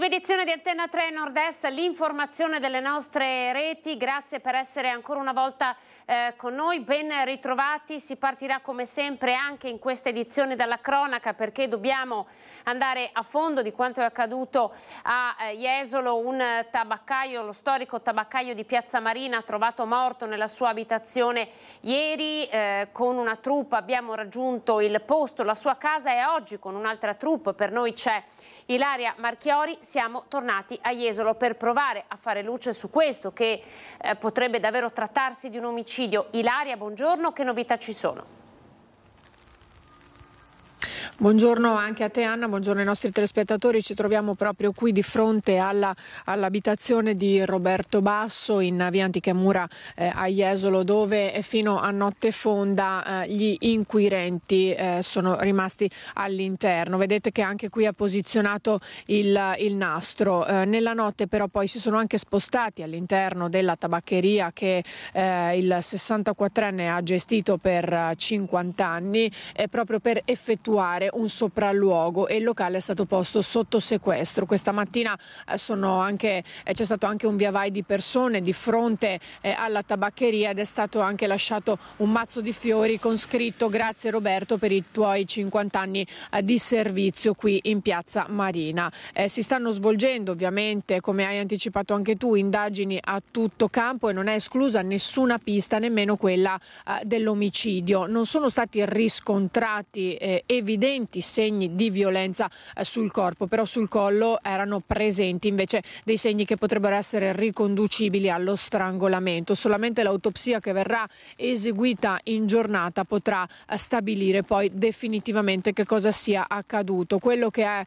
Ultima edizione di Antenna 3 Nord-Est, l'informazione delle nostre reti. Grazie per essere ancora una volta con noi, ben ritrovati. Si partirà come sempre anche in questa edizione dalla cronaca, perché dobbiamo andare a fondo di quanto è accaduto a Jesolo. Un tabaccaio, lo storico tabaccaio di Piazza Marina, trovato morto nella sua abitazione ieri. Con una troupe abbiamo raggiunto il posto, la sua casa, e oggi con un'altra troupe, per noi c'è Ilaria Marchiori, siamo tornati a Jesolo per provare a fare luce su questo che potrebbe davvero trattarsi di un omicidio. Ilaria, buongiorno, che novità ci sono? Buongiorno anche a te Anna, buongiorno ai nostri telespettatori. Ci troviamo proprio qui di fronte all'abitazione di Roberto Basso in via Antiche Mura a Jesolo, dove fino a notte fonda gli inquirenti sono rimasti all'interno. Vedete che anche qui è posizionato il nastro. Nella notte però poi si sono anche spostati all'interno della tabaccheria che il 64enne ha gestito per 50 anni proprio per effettuare un sopralluogo, e il locale è stato posto sotto sequestro. Questa mattina c'è stato anche un via vai di persone di fronte alla tabaccheria, ed è stato anche lasciato un mazzo di fiori con scritto: grazie Roberto per i tuoi 50 anni di servizio qui in Piazza Marina. Si stanno svolgendo ovviamente, come hai anticipato anche tu, indagini a tutto campo e non è esclusa nessuna pista, nemmeno quella dell'omicidio. Non sono stati riscontrati evidenti segni di violenza sul corpo, però sul collo erano presenti invece dei segni che potrebbero essere riconducibili allo strangolamento. Solamente l'autopsia che verrà eseguita in giornata potrà stabilire poi definitivamente che cosa sia accaduto. Quello che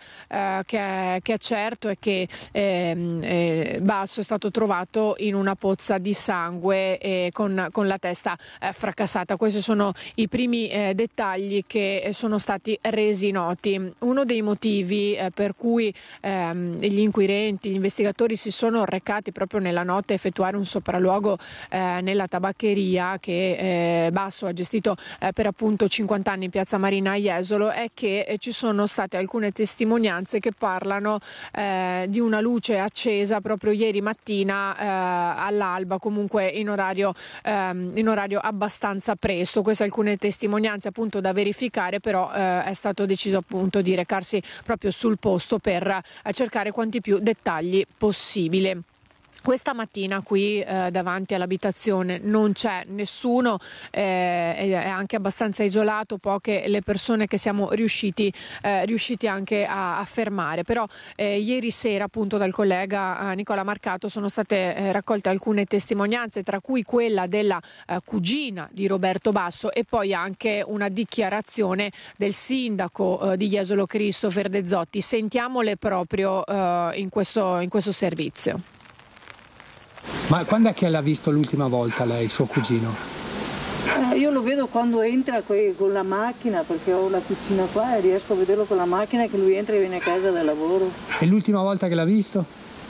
è certo è che Basso è stato trovato in una pozza di sangue con la testa fracassata. Questi sono i primi dettagli che sono stati resi noti. Uno dei motivi per cui gli inquirenti, gli investigatori si sono recati proprio nella notte a effettuare un sopralluogo nella tabaccheria che Basso ha gestito per appunto 50 anni in Piazza Marina a Jesolo è che ci sono state alcune testimonianze che parlano di una luce accesa proprio ieri mattina all'alba, comunque in orario abbastanza presto. Queste alcune testimonianze appunto da verificare, però è stato deciso appunto di recarsi proprio sul posto per cercare quanti più dettagli possibile. Questa mattina qui davanti all'abitazione non c'è nessuno, è anche abbastanza isolato, poche le persone che siamo riusciti anche a fermare. Però ieri sera appunto dal collega Nicola Marcato sono state raccolte alcune testimonianze, tra cui quella della cugina di Roberto Basso e poi anche una dichiarazione del sindaco di Jesolo Christopher De Zotti. Sentiamole proprio in questo servizio. Ma quando è che l'ha visto l'ultima volta lei, suo cugino? Io lo vedo quando entra con la macchina, perché ho la cucina qua e riesco a vederlo con la macchina che lui entra e viene a casa da lavoro. E l'ultima volta che l'ha visto?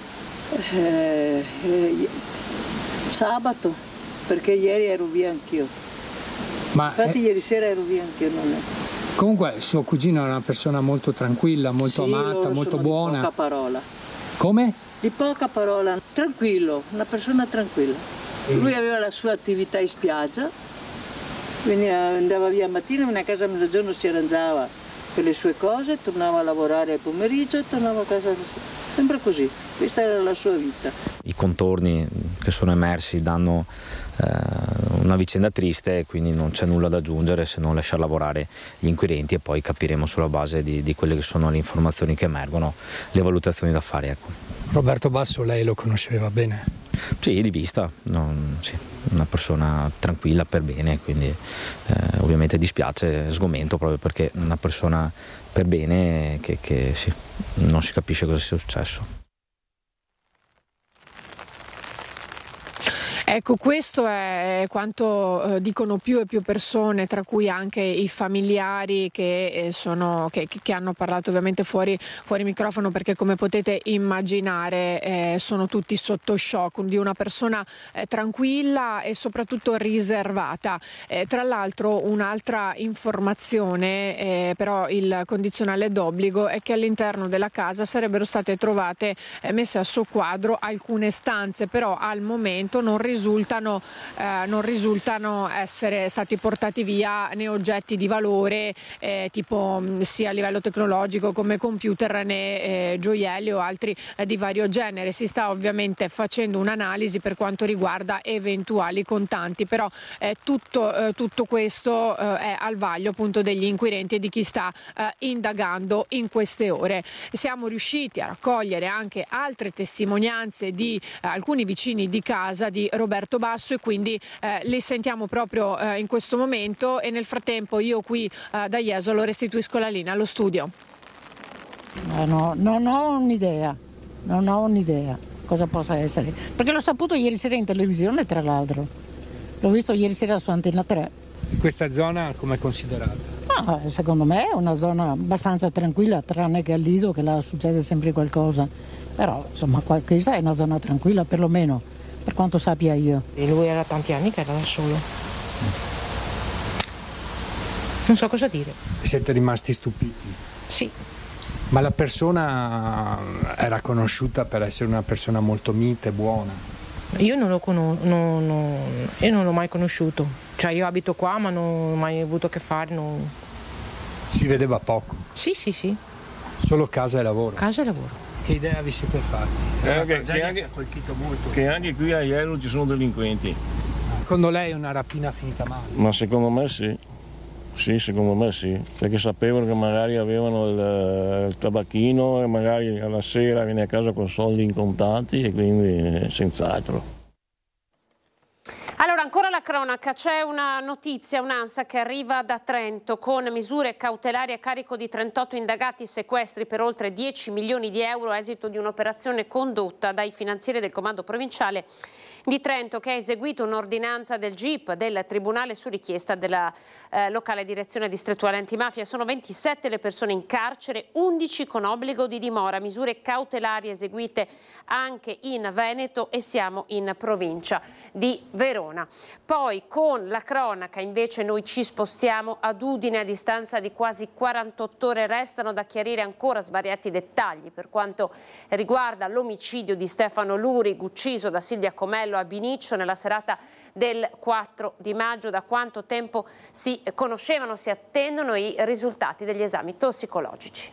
Sabato, perché ieri ero via anch'io. Infatti ieri sera ero via anch'io. Comunque suo cugino è una persona molto tranquilla, molto amata, molto buona. Di poca parola. Come? Di poca parola, tranquillo, una persona tranquilla. Lui aveva la sua attività in spiaggia, andava via al mattino, veniva a casa a mezzogiorno, si arrangiava per le sue cose, tornava a lavorare al pomeriggio e tornava a casa sempre così. Questa era la sua vita. I contorni che sono emersi danno una vicenda triste, quindi non c'è nulla da aggiungere se non lasciar lavorare gli inquirenti, e poi capiremo sulla base di quelle che sono le informazioni che emergono le valutazioni da fare. Ecco. Roberto Basso lei lo conosceva bene? Sì, di vista, sì, una persona tranquilla per bene, quindi ovviamente dispiace, sgomento proprio perché una persona per bene che sì, non si capisce cosa sia successo. Ecco, questo è quanto dicono più e più persone, tra cui anche i familiari che hanno parlato ovviamente fuori microfono, perché come potete immaginare sono tutti sotto shock di una persona tranquilla e soprattutto riservata. Tra l'altro un'altra informazione, però il condizionale d'obbligo, è che all'interno della casa sarebbero state trovate messe a soqquadro alcune stanze, però al momento non risultano essere stati portati via né oggetti di valore tipo sia a livello tecnologico come computer né gioielli o altri di vario genere. Si sta ovviamente facendo un'analisi per quanto riguarda eventuali contanti, però tutto questo è al vaglio appunto degli inquirenti e di chi sta indagando in queste ore. Siamo riusciti a raccogliere anche altre testimonianze di alcuni vicini di casa di Roberto Basso, e quindi li sentiamo proprio in questo momento, e nel frattempo io qui da Jesolo restituisco la linea allo studio. No, non ho un'idea cosa possa essere, perché l'ho saputo ieri sera in televisione, tra l'altro l'ho visto ieri sera su Antena 3. Questa zona com'è considerata? Secondo me è una zona abbastanza tranquilla, tranne che al Lido, che là succede sempre qualcosa, però insomma questa è una zona tranquilla, perlomeno per quanto sappia io. E lui era tanti anni che era da solo. Non so cosa dire. Siete rimasti stupiti? Sì. Ma la persona era conosciuta per essere una persona molto mite, buona? Io non l'ho mai conosciuto. Cioè io abito qua, ma non ho mai avuto a che fare. Si vedeva poco? Sì. Solo casa e lavoro? Casa e lavoro. Che idea vi siete fatti? Che ha colpito molto. Che anche qui a Jesolo ci sono delinquenti. Secondo lei è una rapina finita male? Ma secondo me sì. Sì, secondo me sì, perché sapevano che magari avevano il tabacchino e magari alla sera viene a casa con soldi in contanti, e quindi senz'altro. Allora, ancora la cronaca, c'è una notizia, un'ANSA che arriva da Trento con misure cautelari a carico di 38 indagati, sequestri per oltre 10 milioni di euro, esito di un'operazione condotta dai finanzieri del Comando Provinciale di Trento, che ha eseguito un'ordinanza del GIP, del Tribunale, su richiesta della locale direzione distrettuale antimafia. Sono 27 le persone in carcere, 11 con obbligo di dimora, misure cautelari eseguite anche in Veneto, e siamo in provincia di Verona. Poi con la cronaca invece noi ci spostiamo ad Udine. A distanza di quasi 48 ore restano da chiarire ancora svariati dettagli per quanto riguarda l'omicidio di Stefano Lurig, ucciso da Silvia Comello a Biniccio nella serata del 4 di maggio. Da quanto tempo si conoscevano, si attendono i risultati degli esami tossicologici.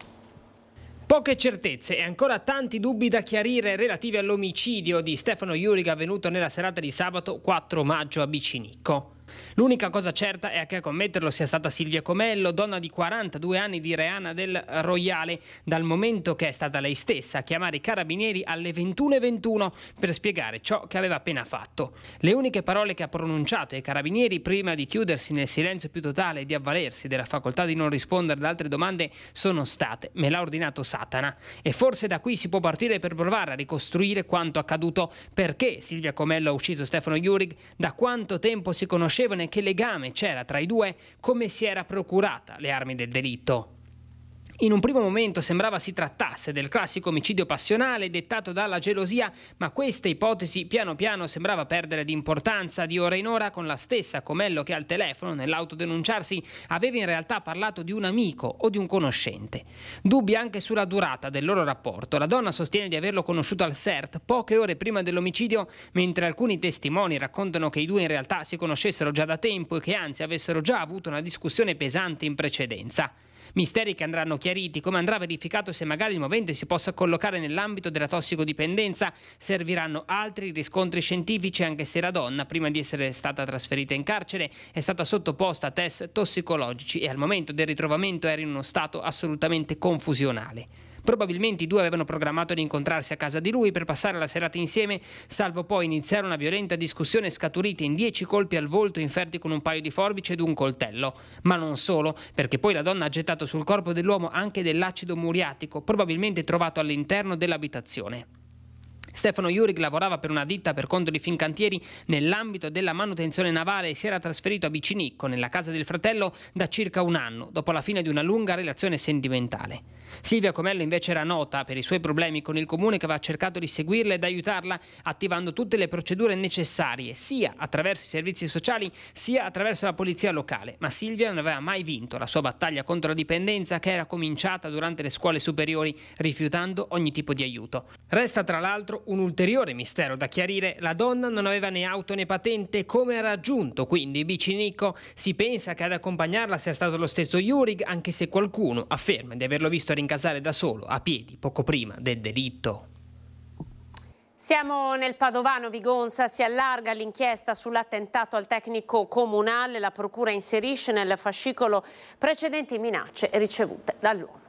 Poche certezze e ancora tanti dubbi da chiarire relativi all'omicidio di Stefano Jurig avvenuto nella serata di sabato 4 maggio a Bicinicco. L'unica cosa certa è che a commetterlo sia stata Silvia Comello, donna di 42 anni di Reana del Roiale, dal momento che è stata lei stessa a chiamare i carabinieri alle 21:21 per spiegare ciò che aveva appena fatto. Le uniche parole che ha pronunciato ai carabinieri prima di chiudersi nel silenzio più totale e di avvalersi della facoltà di non rispondere ad altre domande sono state: me l'ha ordinato Satana. E forse da qui si può partire per provare a ricostruire quanto accaduto, perché Silvia Comello ha ucciso Stefano Jurig, da quanto tempo si conoscevano e che legame c'era tra i due, come si era procurata le armi del delitto. In un primo momento sembrava si trattasse del classico omicidio passionale dettato dalla gelosia, ma questa ipotesi piano piano sembrava perdere di importanza. Di ora in ora, con la stessa Comello che al telefono, nell'autodenunciarsi, aveva in realtà parlato di un amico o di un conoscente. Dubbi anche sulla durata del loro rapporto. La donna sostiene di averlo conosciuto al CERT poche ore prima dell'omicidio, mentre alcuni testimoni raccontano che i due in realtà si conoscessero già da tempo e che anzi avessero già avuto una discussione pesante in precedenza. Misteri che andranno chiariti, come andrà verificato se magari il movente si possa collocare nell'ambito della tossicodipendenza. Serviranno altri riscontri scientifici, anche se la donna, prima di essere stata trasferita in carcere, è stata sottoposta a test tossicologici e al momento del ritrovamento era in uno stato assolutamente confusionale. Probabilmente i due avevano programmato di incontrarsi a casa di lui per passare la serata insieme, salvo poi iniziare una violenta discussione scaturita in 10 colpi al volto inferti con un paio di forbici ed un coltello. Ma non solo, perché poi la donna ha gettato sul corpo dell'uomo anche dell'acido muriatico, probabilmente trovato all'interno dell'abitazione. Stefano Jurig lavorava per una ditta per conto di Fincantieri nell'ambito della manutenzione navale e si era trasferito a Bicinicco, nella casa del fratello, da circa un anno, dopo la fine di una lunga relazione sentimentale. Silvia Comello invece era nota per i suoi problemi con il comune, che aveva cercato di seguirla ed aiutarla attivando tutte le procedure necessarie, sia attraverso i servizi sociali sia attraverso la polizia locale. Ma Silvia non aveva mai vinto la sua battaglia contro la dipendenza, che era cominciata durante le scuole superiori, rifiutando ogni tipo di aiuto. Resta tra l'altro un ulteriore mistero da chiarire: la donna non aveva né auto né patente. Come ha raggiunto quindi Bicinicco? Si pensa che ad accompagnarla sia stato lo stesso Jurig, anche se qualcuno afferma di averlo visto rincasare da solo, a piedi, poco prima del delitto. Siamo nel padovano Vigonza, si allarga l'inchiesta sull'attentato al tecnico comunale. La procura inserisce nel fascicolo precedenti minacce ricevute dall'uomo.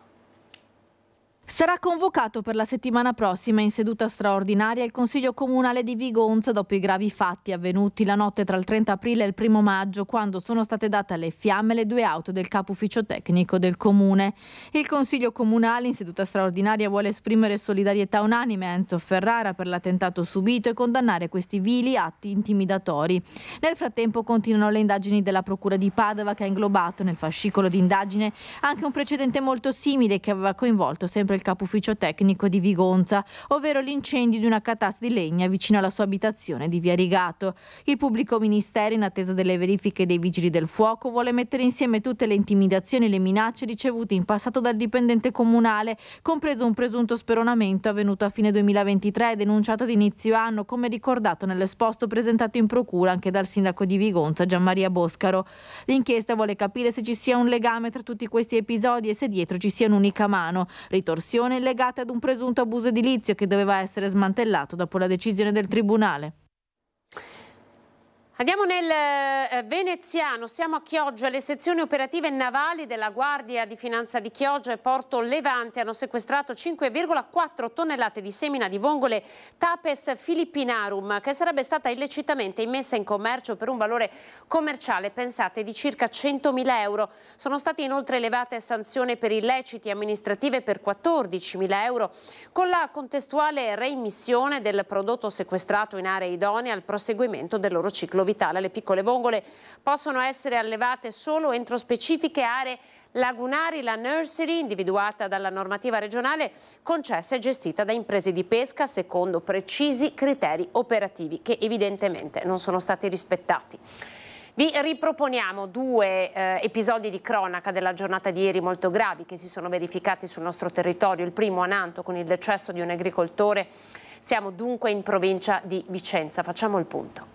Sarà convocato per la settimana prossima in seduta straordinaria il Consiglio Comunale di Vigonza dopo i gravi fatti avvenuti la notte tra il 30 aprile e il 1 maggio, quando sono state date alle fiamme le 2 auto del capo ufficio tecnico del comune. Il Consiglio Comunale in seduta straordinaria vuole esprimere solidarietà unanime a Enzo Ferrara per l'attentato subito e condannare questi vili atti intimidatori. Nel frattempo continuano le indagini della Procura di Padova, che ha inglobato nel fascicolo di indagine anche un precedente molto simile che aveva coinvolto sempre il capo ufficio tecnico di Vigonza, ovvero l'incendio di una catasta di legna vicino alla sua abitazione di Via Rigato. Il pubblico ministero, in attesa delle verifiche dei vigili del fuoco, vuole mettere insieme tutte le intimidazioni e le minacce ricevute in passato dal dipendente comunale, compreso un presunto speronamento avvenuto a fine 2023 e denunciato ad inizio anno, come ricordato nell'esposto presentato in procura anche dal sindaco di Vigonza, Gianmaria Boscaro. L'inchiesta vuole capire se ci sia un legame tra tutti questi episodi e se dietro ci sia un'unica mano. Ritorsione legate ad un presunto abuso edilizio che doveva essere smantellato dopo la decisione del tribunale. Andiamo nel veneziano, siamo a Chioggia. Le sezioni operative navali della Guardia di Finanza di Chioggia e Porto Levante hanno sequestrato 5,4 tonnellate di semina di vongole Tapes filippinarum, che sarebbe stata illecitamente immessa in commercio per un valore commerciale, pensate, di circa 100.000 euro. Sono state inoltre elevate sanzioni per illeciti amministrative per 14.000 euro, con la contestuale reimmissione del prodotto sequestrato in aree idonee al proseguimento del loro ciclo vitale. Le piccole vongole possono essere allevate solo entro specifiche aree lagunari. La nursery, individuata dalla normativa regionale, concessa e gestita da imprese di pesca secondo precisi criteri operativi che evidentemente non sono stati rispettati. Vi riproponiamo 2 episodi di cronaca della giornata di ieri molto gravi che si sono verificati sul nostro territorio. Il primo a Nanto, con il decesso di un agricoltore. Siamo dunque in provincia di Vicenza. Facciamo il punto.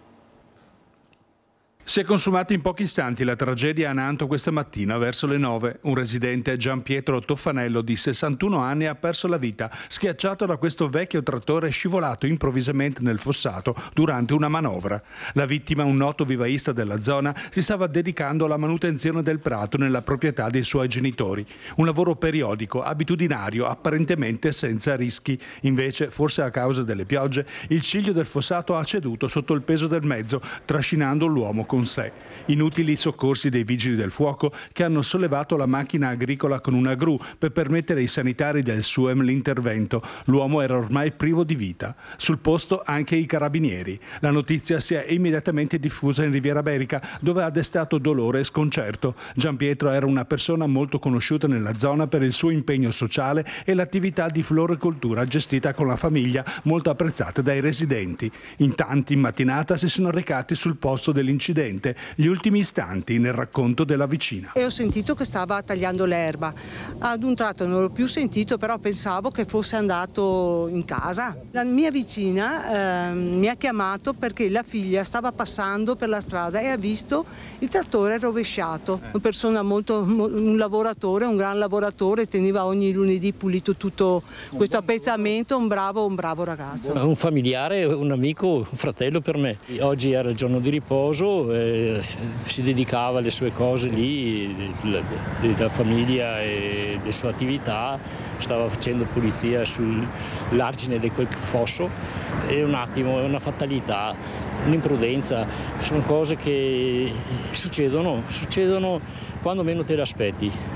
Si è consumata in pochi istanti la tragedia a Nanto questa mattina verso le 9. Un residente, Gian Pietro Toffanello, di 61 anni, ha perso la vita schiacciato da questo vecchio trattore scivolato improvvisamente nel fossato durante una manovra. La vittima, un noto vivaista della zona, si stava dedicando alla manutenzione del prato nella proprietà dei suoi genitori. Un lavoro periodico, abitudinario, apparentemente senza rischi. Invece, forse a causa delle piogge, il ciglio del fossato ha ceduto sotto il peso del mezzo, trascinando l'uomo con sé. Inutili soccorsi dei vigili del fuoco, che hanno sollevato la macchina agricola con una gru per permettere ai sanitari del SUEM l'intervento. L'uomo era ormai privo di vita. Sul posto anche i carabinieri. La notizia si è immediatamente diffusa in Riviera Berica, dove ha destato dolore e sconcerto. Gian Pietro era una persona molto conosciuta nella zona per il suo impegno sociale e l'attività di floricoltura gestita con la famiglia, molto apprezzata dai residenti. In tanti in mattinata si sono recati sul posto dell'incidente. Gli ultimi istanti nel racconto della vicina. E ho sentito che stava tagliando l'erba. Ad un tratto non l'ho più sentito, però pensavo che fosse andato in casa. La mia vicina mi ha chiamato perché la figlia stava passando per la strada e ha visto il trattore rovesciato. Una persona un lavoratore, un gran lavoratore, teneva ogni lunedì pulito tutto questo appezzamento, un bravo ragazzo. Un familiare, un amico, un fratello per me. Oggi era il giorno di riposo, si dedicava alle sue cose lì, la famiglia e le sue attività, stava facendo pulizia sull'argine di quel fosso e un attimo, è una fatalità, un'imprudenza, sono cose che succedono quando meno te le aspetti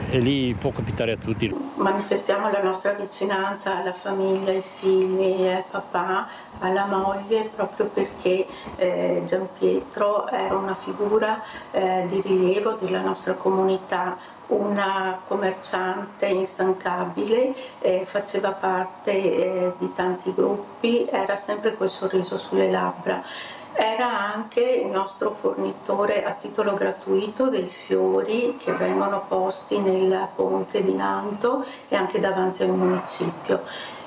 e lì può capitare a tutti. Manifestiamo la nostra vicinanza alla famiglia, ai figli, al papà, alla moglie, proprio perché Gianpietro era una figura di rilievo della nostra comunità, una commerciante instancabile, faceva parte di tanti gruppi, era sempre quel sorriso sulle labbra. Era anche il nostro fornitore a titolo gratuito dei fiori che vengono posti nel ponte di Nanto e anche davanti al municipio.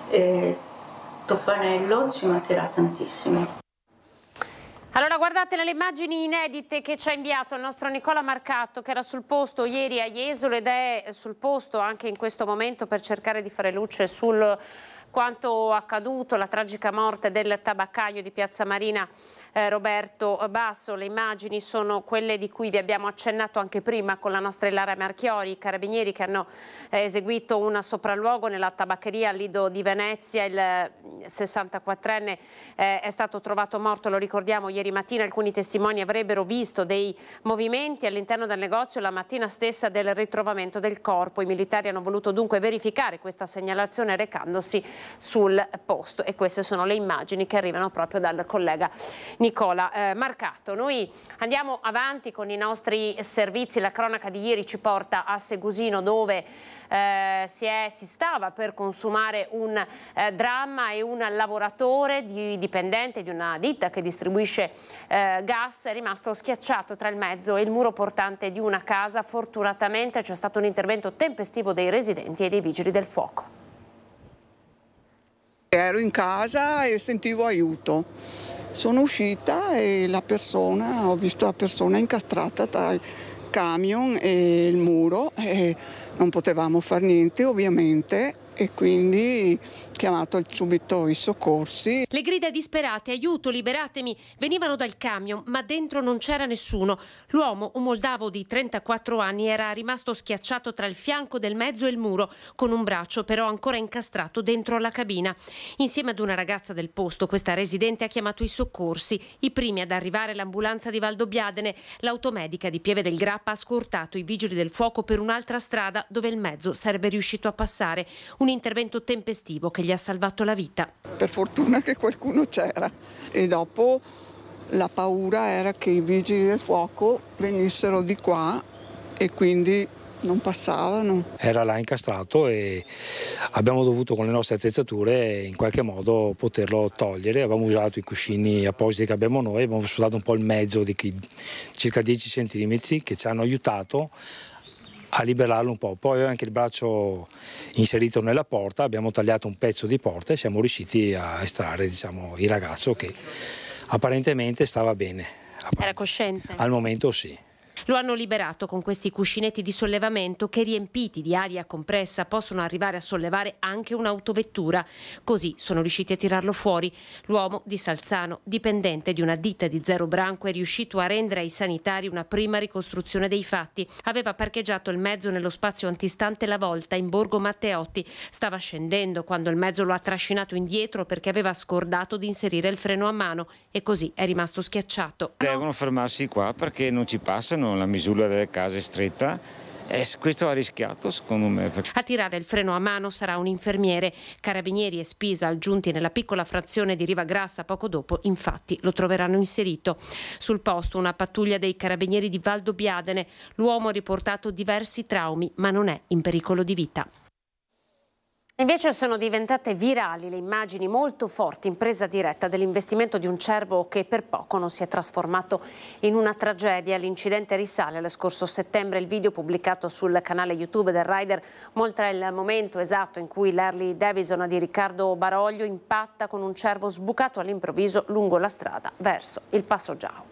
Toffanello ci mancherà tantissimo. Allora guardate nelle immagini inedite che ci ha inviato il nostro Nicola Marcato, che era sul posto ieri a Jesolo ed è sul posto anche in questo momento per cercare di fare luce sul quanto accaduto, la tragica morte del tabaccaio di Piazza Marina Roberto Basso. Le immagini sono quelle di cui vi abbiamo accennato anche prima con la nostra Ilaria Marchiori, i carabinieri che hanno eseguito un sopralluogo nella tabaccheria Lido di Venezia. Il 64enne è stato trovato morto, lo ricordiamo, ieri mattina. Alcuni testimoni avrebbero visto dei movimenti all'interno del negozio la mattina stessa del ritrovamento del corpo. I militari hanno voluto dunque verificare questa segnalazione recandosi sul posto e queste sono le immagini che arrivano proprio dal collega Nicola Marcato. Noi andiamo avanti con i nostri servizi. La cronaca di ieri ci porta a Segusino, dove si stava per consumare un dramma e un lavoratore dipendente di una ditta che distribuisce gas è rimasto schiacciato tra il mezzo e il muro portante di una casa. Fortunatamente c'è stato un intervento tempestivo dei residenti e dei vigili del fuoco. Ero in casa e sentivo aiuto. Sono uscita e ho visto la persona incastrata tra il camion e il muro e non potevamo fare niente ovviamente e quindi chiamato subito i soccorsi. Le grida disperate, aiuto, liberatemi, venivano dal camion, ma dentro non c'era nessuno. L'uomo, un moldavo di 34 anni, era rimasto schiacciato tra il fianco del mezzo e il muro, con un braccio però ancora incastrato dentro la cabina. Insieme ad una ragazza del posto, questa residente ha chiamato i soccorsi. I primi ad arrivare l'ambulanza di Valdobbiadene. L'automedica di Pieve del Grappa ha scortato i vigili del fuoco per un'altra strada dove il mezzo sarebbe riuscito a passare. Un intervento tempestivo che gli ha salvato la vita. Per fortuna che qualcuno c'era e dopo la paura era che i vigili del fuoco venissero di qua e quindi non passavano. Era là incastrato e abbiamo dovuto con le nostre attrezzature in qualche modo poterlo togliere. Abbiamo usato i cuscini appositi che abbiamo noi, abbiamo spostato un po' il mezzo di circa 10 centimetri che ci hanno aiutato a liberarlo un po'. Poi aveva anche il braccio inserito nella porta, abbiamo tagliato un pezzo di porta e siamo riusciti a estrarre, il ragazzo che apparentemente stava bene. Era cosciente? Al momento sì. Lo hanno liberato con questi cuscinetti di sollevamento che, riempiti di aria compressa, possono arrivare a sollevare anche un'autovettura. Così sono riusciti a tirarlo fuori. L'uomo di Salzano, dipendente di una ditta di Zero Branco, è riuscito a rendere ai sanitari una prima ricostruzione dei fatti. Aveva parcheggiato il mezzo nello spazio antistante la Volta in Borgo Matteotti. Stava scendendo quando il mezzo lo ha trascinato indietro perché aveva scordato di inserire il freno a mano e così è rimasto schiacciato. Devono fermarsi qua perché non ci passano, la misura delle case è stretta e questo ha rischiato secondo me. A tirare il freno a mano sarà un infermiere. Carabinieri e Spisa giunti nella piccola frazione di Riva Grassa poco dopo infatti lo troveranno inserito. Sul posto una pattuglia dei carabinieri di Valdobbiadene. L'uomo ha riportato diversi traumi ma non è in pericolo di vita. Invece sono diventate virali le immagini molto forti in presa diretta dell'investimento di un cervo che per poco non si è trasformato in una tragedia. L'incidente risale allo scorso settembre. Il video pubblicato sul canale YouTube del rider mostra il momento esatto in cui l'Harley Davidson di Riccardo Baroglio impatta con un cervo sbucato all'improvviso lungo la strada verso il Passo Giao.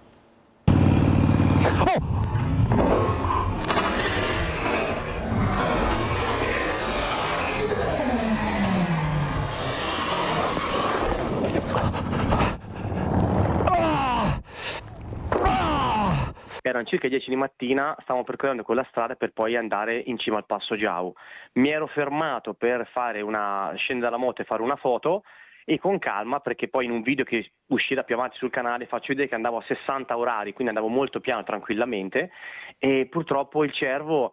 Erano circa 10 di mattina, stavamo percorrendo quella strada per poi andare in cima al Passo Giau. Mi ero fermato per scendere dalla moto e fare una foto e con calma, perché poi in un video che uscirà più avanti sul canale faccio vedere che andavo a 60 orari, quindi andavo molto piano, tranquillamente, e purtroppo il cervo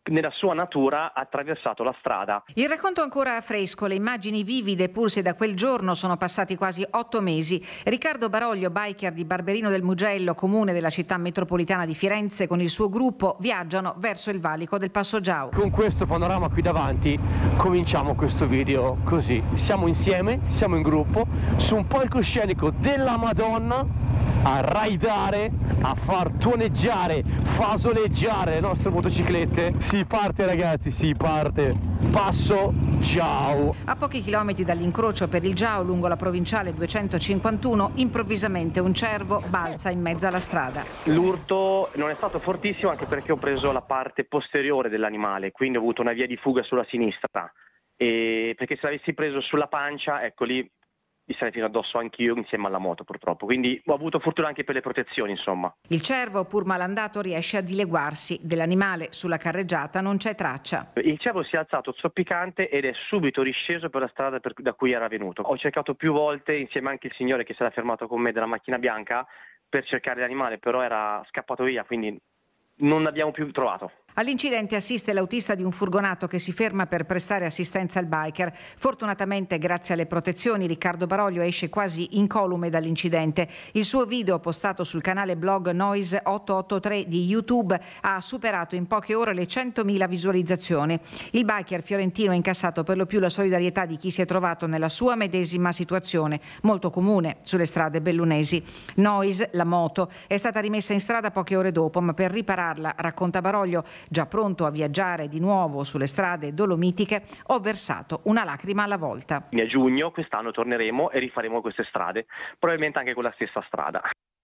nella sua natura ha attraversato la strada. Il racconto ancora fresco, le immagini vivide pur se da quel giorno sono passati quasi 8 mesi. Riccardo Baroglio, biker di Barberino del Mugello, comune della città metropolitana di Firenze, con il suo gruppo viaggiano verso il valico del Passo Giau. Con questo panorama qui davanti cominciamo questo video così. Siamo insieme, siamo in gruppo, su un palcoscenico della Madonna, a raidare, a far tuoneggiare, fasoleggiare le nostre motociclette. Si parte ragazzi, si parte. Passo Giau. A pochi chilometri dall'incrocio per il Giau, lungo la provinciale 251, improvvisamente un cervo balza in mezzo alla strada. L'urto non è stato fortissimo anche perché ho preso la parte posteriore dell'animale, quindi ho avuto una via di fuga sulla sinistra. E perché se l'avessi preso sulla pancia, ecco lì mi sarei finito addosso anch'io insieme alla moto purtroppo, quindi ho avuto fortuna anche per le protezioni insomma. Il cervo, pur malandato, riesce a dileguarsi. Dell'animale sulla carreggiata non c'è traccia. Il cervo si è alzato zoppicante ed è subito risceso per la strada da cui era venuto. Ho cercato più volte insieme anche il signore che si era fermato con me della macchina bianca per cercare l'animale, però era scappato via, quindi non l'abbiamo più trovato. All'incidente assiste l'autista di un furgonato che si ferma per prestare assistenza al biker. Fortunatamente, grazie alle protezioni, Riccardo Baroglio esce quasi incolume dall'incidente. Il suo video, postato sul canale blog Noise 883 di YouTube, ha superato in poche ore le 100.000 visualizzazioni. Il biker fiorentino ha incassato per lo più la solidarietà di chi si è trovato nella sua medesima situazione, molto comune sulle strade bellunesi. Noise, la moto, è stata rimessa in strada poche ore dopo, ma per ripararla, racconta Baroglio, già pronto a viaggiare di nuovo sulle strade dolomitiche, ho versato una lacrima alla volta. A giugno quest'anno torneremo e rifaremo queste strade, probabilmente anche con la stessa strada.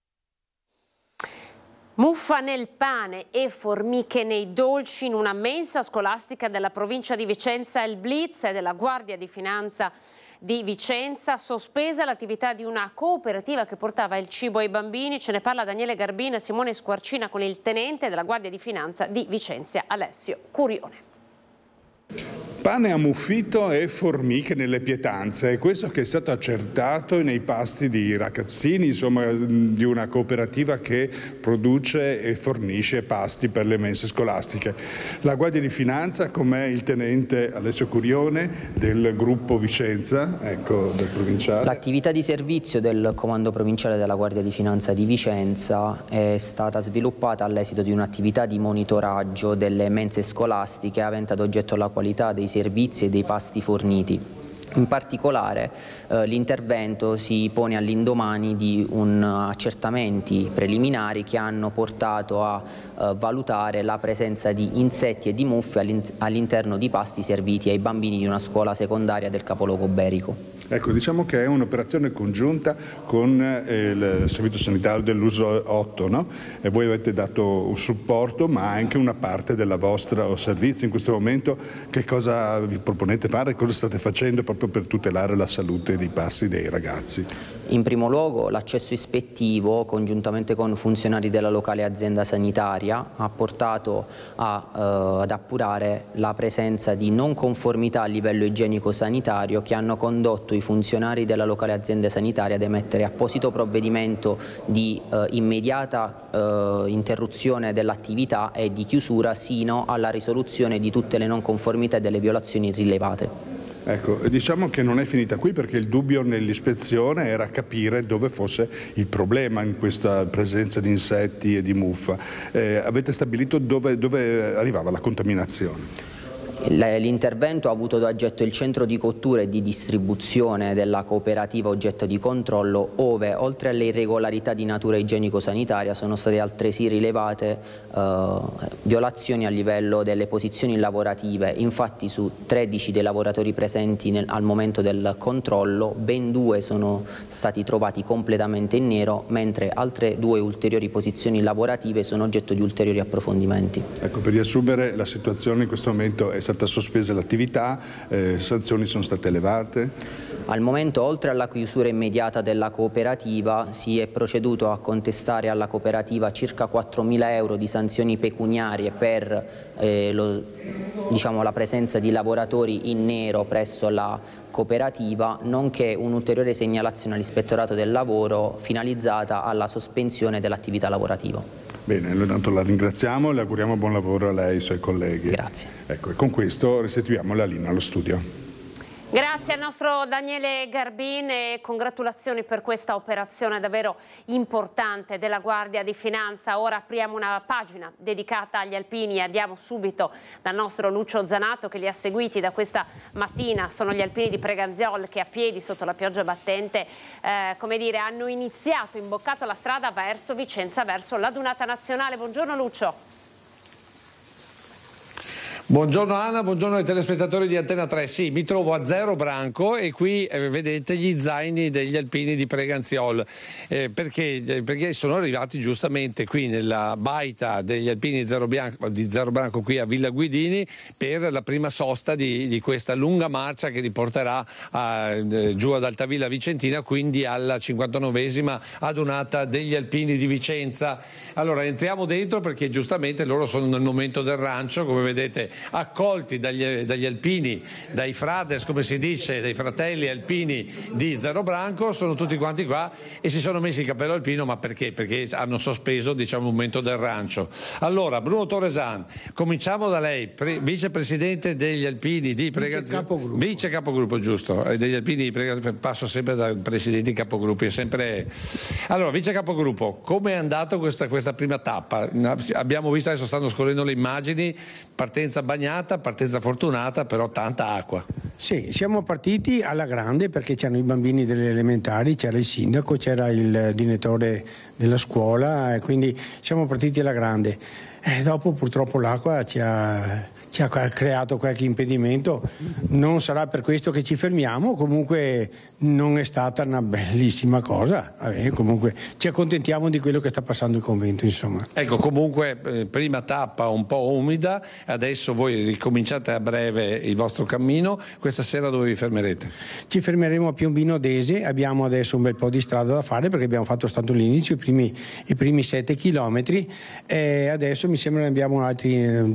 Muffa nel pane e formiche nei dolci in una mensa scolastica della provincia di Vicenza. Il blitz è della Guardia di Finanza di Vicenza, sospesa l'attività di una cooperativa che portava il cibo ai bambini. Ce ne parla Daniele Garbina e Simone Squarcina con il tenente della Guardia di Finanza di Vicenza, Alessio Curione. Pane ammuffito e formiche nelle pietanze, questo che è stato accertato nei pasti di ragazzini, insomma di una cooperativa che produce e fornisce pasti per le mense scolastiche. La Guardia di Finanza, con me il tenente Alessio Curione del gruppo Vicenza, ecco, del provinciale. L'attività di servizio del comando provinciale della Guardia di Finanza di Vicenza è stata sviluppata all'esito di un'attività di monitoraggio delle mense scolastiche avente ad oggetto la qualità dei servizi e dei pasti forniti. In particolare l'intervento si pone all'indomani di accertamenti preliminari che hanno portato a valutare la presenza di insetti e di muffe all'interno di pasti serviti ai bambini di una scuola secondaria del capoluogo Berico. Ecco, diciamo che è un'operazione congiunta con il Servizio Sanitario dell'Uso 8, no? E voi avete dato un supporto, ma anche una parte del vostro servizio in questo momento. Che cosa vi proponete fare? Cosa state facendo proprio per tutelare la salute dei passi dei ragazzi? In primo luogo l'accesso ispettivo, congiuntamente con funzionari della locale azienda sanitaria, ha portato ad appurare la presenza di non conformità a livello igienico-sanitario che hanno condotto i funzionari della locale azienda sanitaria ad emettere apposito provvedimento di immediata interruzione dell'attività e di chiusura sino alla risoluzione di tutte le non conformità e delle violazioni rilevate. Ecco, diciamo che non è finita qui perché il dubbio nell'ispezione era capire dove fosse il problema in questa presenza di insetti e di muffa. Avete stabilito dove arrivava la contaminazione? L'intervento ha avuto ad oggetto il centro di cottura e di distribuzione della cooperativa oggetto di controllo, ove oltre alle irregolarità di natura igienico-sanitaria sono state altresì rilevate violazioni a livello delle posizioni lavorative. Infatti su 13 dei lavoratori presenti al momento del controllo, ben 2 sono stati trovati completamente in nero, mentre altre 2 ulteriori posizioni lavorative sono oggetto di ulteriori approfondimenti. Ecco, per riassumere la situazione in questo momento è stata sospesa l'attività, sanzioni sono state elevate? Al momento, oltre alla chiusura immediata della cooperativa, si è proceduto a contestare alla cooperativa circa 4.000 euro di sanzioni pecuniarie per la presenza di lavoratori in nero presso la cooperativa, nonché un'ulteriore segnalazione all'Ispettorato del Lavoro finalizzata alla sospensione dell'attività lavorativa. Bene, noi tanto la ringraziamo, le auguriamo buon lavoro a lei e ai suoi colleghi. Grazie. Ecco, e con questo restituiamo la linea allo studio. Grazie al nostro Daniele Garbin e congratulazioni per questa operazione davvero importante della Guardia di Finanza. Ora apriamo una pagina dedicata agli alpini e andiamo subito dal nostro Lucio Zanato che li ha seguiti da questa mattina. Sono gli alpini di Preganziol che a piedi sotto la pioggia battente come dire, hanno iniziato, imboccato la strada verso Vicenza, verso la Dunata Nazionale. Buongiorno Lucio. Buongiorno Anna, buongiorno ai telespettatori di Antena 3. Sì, mi trovo a Zero Branco e qui vedete gli zaini degli alpini di Preganziol perché sono arrivati giustamente qui nella baita degli alpini di Zero Branco qui a Villa Guidini per la prima sosta di questa lunga marcia che li porterà giù ad Altavilla Vicentina, quindi alla 59esima adunata degli alpini di Vicenza. Allora entriamo dentro perché giustamente loro sono nel momento del rancio, come vedete, accolti dagli alpini, dai frades come si dice, dai fratelli alpini di Zero Branco, sono tutti quanti qua e si sono messi il cappello alpino, ma perché? Perché hanno sospeso, diciamo, il momento del rancio. Allora Bruno Torresan, cominciamo da lei, vicepresidente degli alpini di Preganziol, vice capogruppo, giusto, degli alpini di Preganziol, passo sempre dai presidenti capogruppi, sempre. Allora vice capogruppo, come è andata questa prima tappa? Abbiamo visto, adesso stanno scorrendo le immagini, partenza bagnata, partenza fortunata, però tanta acqua. Sì, siamo partiti alla grande perché c'erano i bambini delle elementari, c'era il sindaco, c'era il direttore della scuola, e quindi siamo partiti alla grande. Dopo purtroppo l'acqua ci ha creato qualche impedimento, non sarà per questo che ci fermiamo, comunque non è stata una bellissima cosa, comunque ci accontentiamo di quello che sta passando il convento, insomma. Ecco, comunque prima tappa un po' umida, adesso voi ricominciate a breve il vostro cammino, questa sera dove vi fermerete? Ci fermeremo a Piombino Dese, abbiamo adesso un bel po' di strada da fare perché abbiamo fatto stato l'inizio, i primi 7 chilometri, e adesso mi sembra che abbiamo altri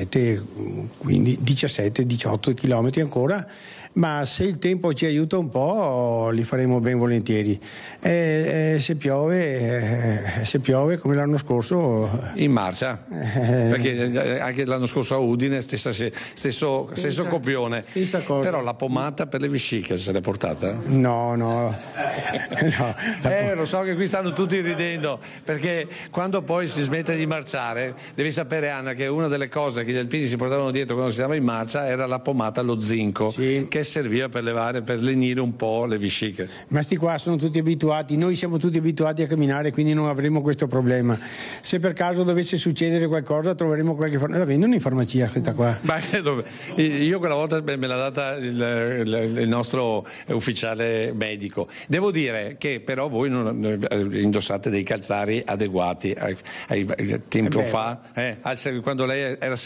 18 chilometri ancora, ma se il tempo ci aiuta un po' li faremo ben volentieri. Se piove come l'anno scorso in marcia, perché anche l'anno scorso a Udine stesso copione, però la pomata per le vesciche se l'è portata? No. Lo so che qui stanno tutti ridendo, perché quando poi si smette di marciare, devi sapere Anna che una delle cose che gli alpini si portavano dietro quando si andava in marcia era la pomata allo zinco, che serviva per lenire un po' le vesciche. Ma sti qua sono tutti abituati, noi siamo tutti abituati a camminare, quindi non avremo questo problema. Se per caso dovesse succedere qualcosa troveremo qualche la vendono in farmacia questa qua. Io quella volta me l'ha data il nostro ufficiale medico. Devo dire che però voi non indossate dei calzari adeguati tempo fa, quando lei era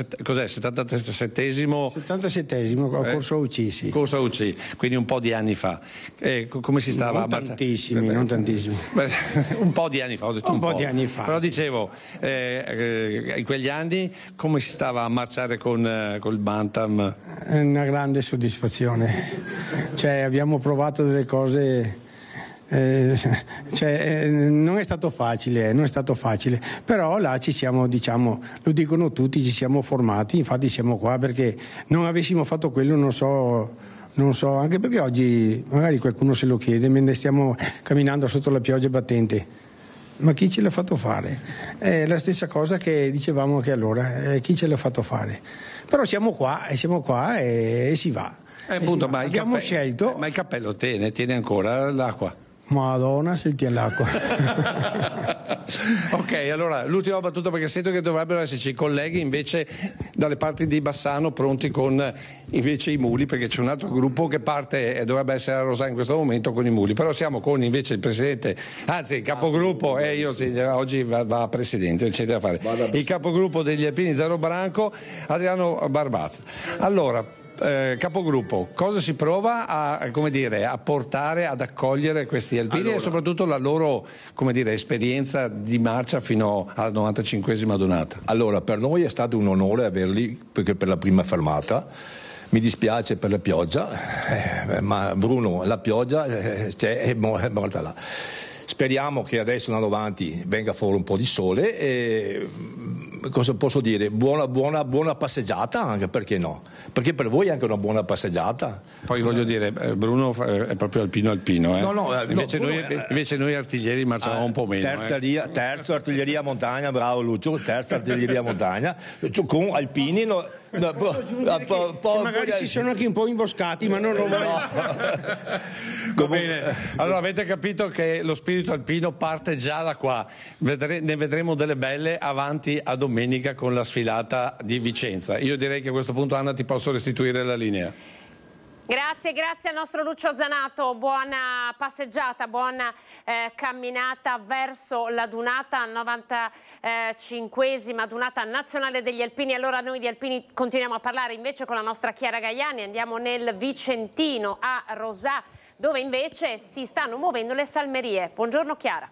77esimo ho corso a UC, sì. Corso a UC, quindi un po' di anni fa. Come si stava? Non tantissimi. Un po' di anni fa, ho detto un po' di anni fa. Però dicevo, in quegli anni come si stava a marciare col Bantam? Una grande soddisfazione. Abbiamo provato delle cose. Non è stato facile, però là ci siamo, diciamo, lo dicono tutti, ci siamo formati, infatti siamo qua perché non avessimo fatto quello non so, anche perché oggi magari qualcuno se lo chiede mentre stiamo camminando sotto la pioggia battente, ma chi ce l'ha fatto fare? È la stessa cosa che dicevamo anche allora, chi ce l'ha fatto fare? Però siamo qua e si va. Appunto, ma abbiamo scelto. Ma il cappello tiene ancora l'acqua? Madonna, senti l'acqua. Ok, allora l'ultima battuta, perché sento che dovrebbero esserci colleghi invece dalle parti di Bassano pronti con invece i muli, perché c'è un altro gruppo che parte e dovrebbe essere a Rosà in questo momento con i muli, però siamo con invece il presidente, anzi il capogruppo, oggi va presidente, non c'è da fare, il capogruppo degli alpini Zero Branco, Adriano Barbazza. Allora, capogruppo, cosa si prova a portare, ad accogliere questi alpini e soprattutto la loro esperienza di marcia fino alla 95esima adunata? Allora, per noi è stato un onore averli, perché per la prima fermata mi dispiace per la pioggia, ma Bruno, la pioggia è morta là. speriamo che adesso andando avanti venga fuori un po' di sole e cosa posso dire? Buona passeggiata, anche perché no? Perché per voi è anche una buona passeggiata. Poi voglio dire, Bruno è proprio alpino, invece noi artiglieri marciavamo un po' meno. Terzo artiglieria montagna, bravo Lucio, terza artiglieria montagna, con alpini. Magari si sono anche un po' imboscati, ma non Va bene, allora avete capito che lo spirito alpino parte già da qua, ne vedremo delle belle avanti a domenica con la sfilata di Vicenza. Io direi che a questo punto, Anna, ti posso restituire la linea. Grazie al nostro Lucio Zanato, buona passeggiata, buona camminata verso la dunata, 95esima dunata nazionale degli alpini. Allora noi di alpini continuiamo a parlare invece con la nostra Chiara Gaiani, andiamo nel Vicentino a Rosà, dove invece si stanno muovendo le salmerie. Buongiorno Chiara.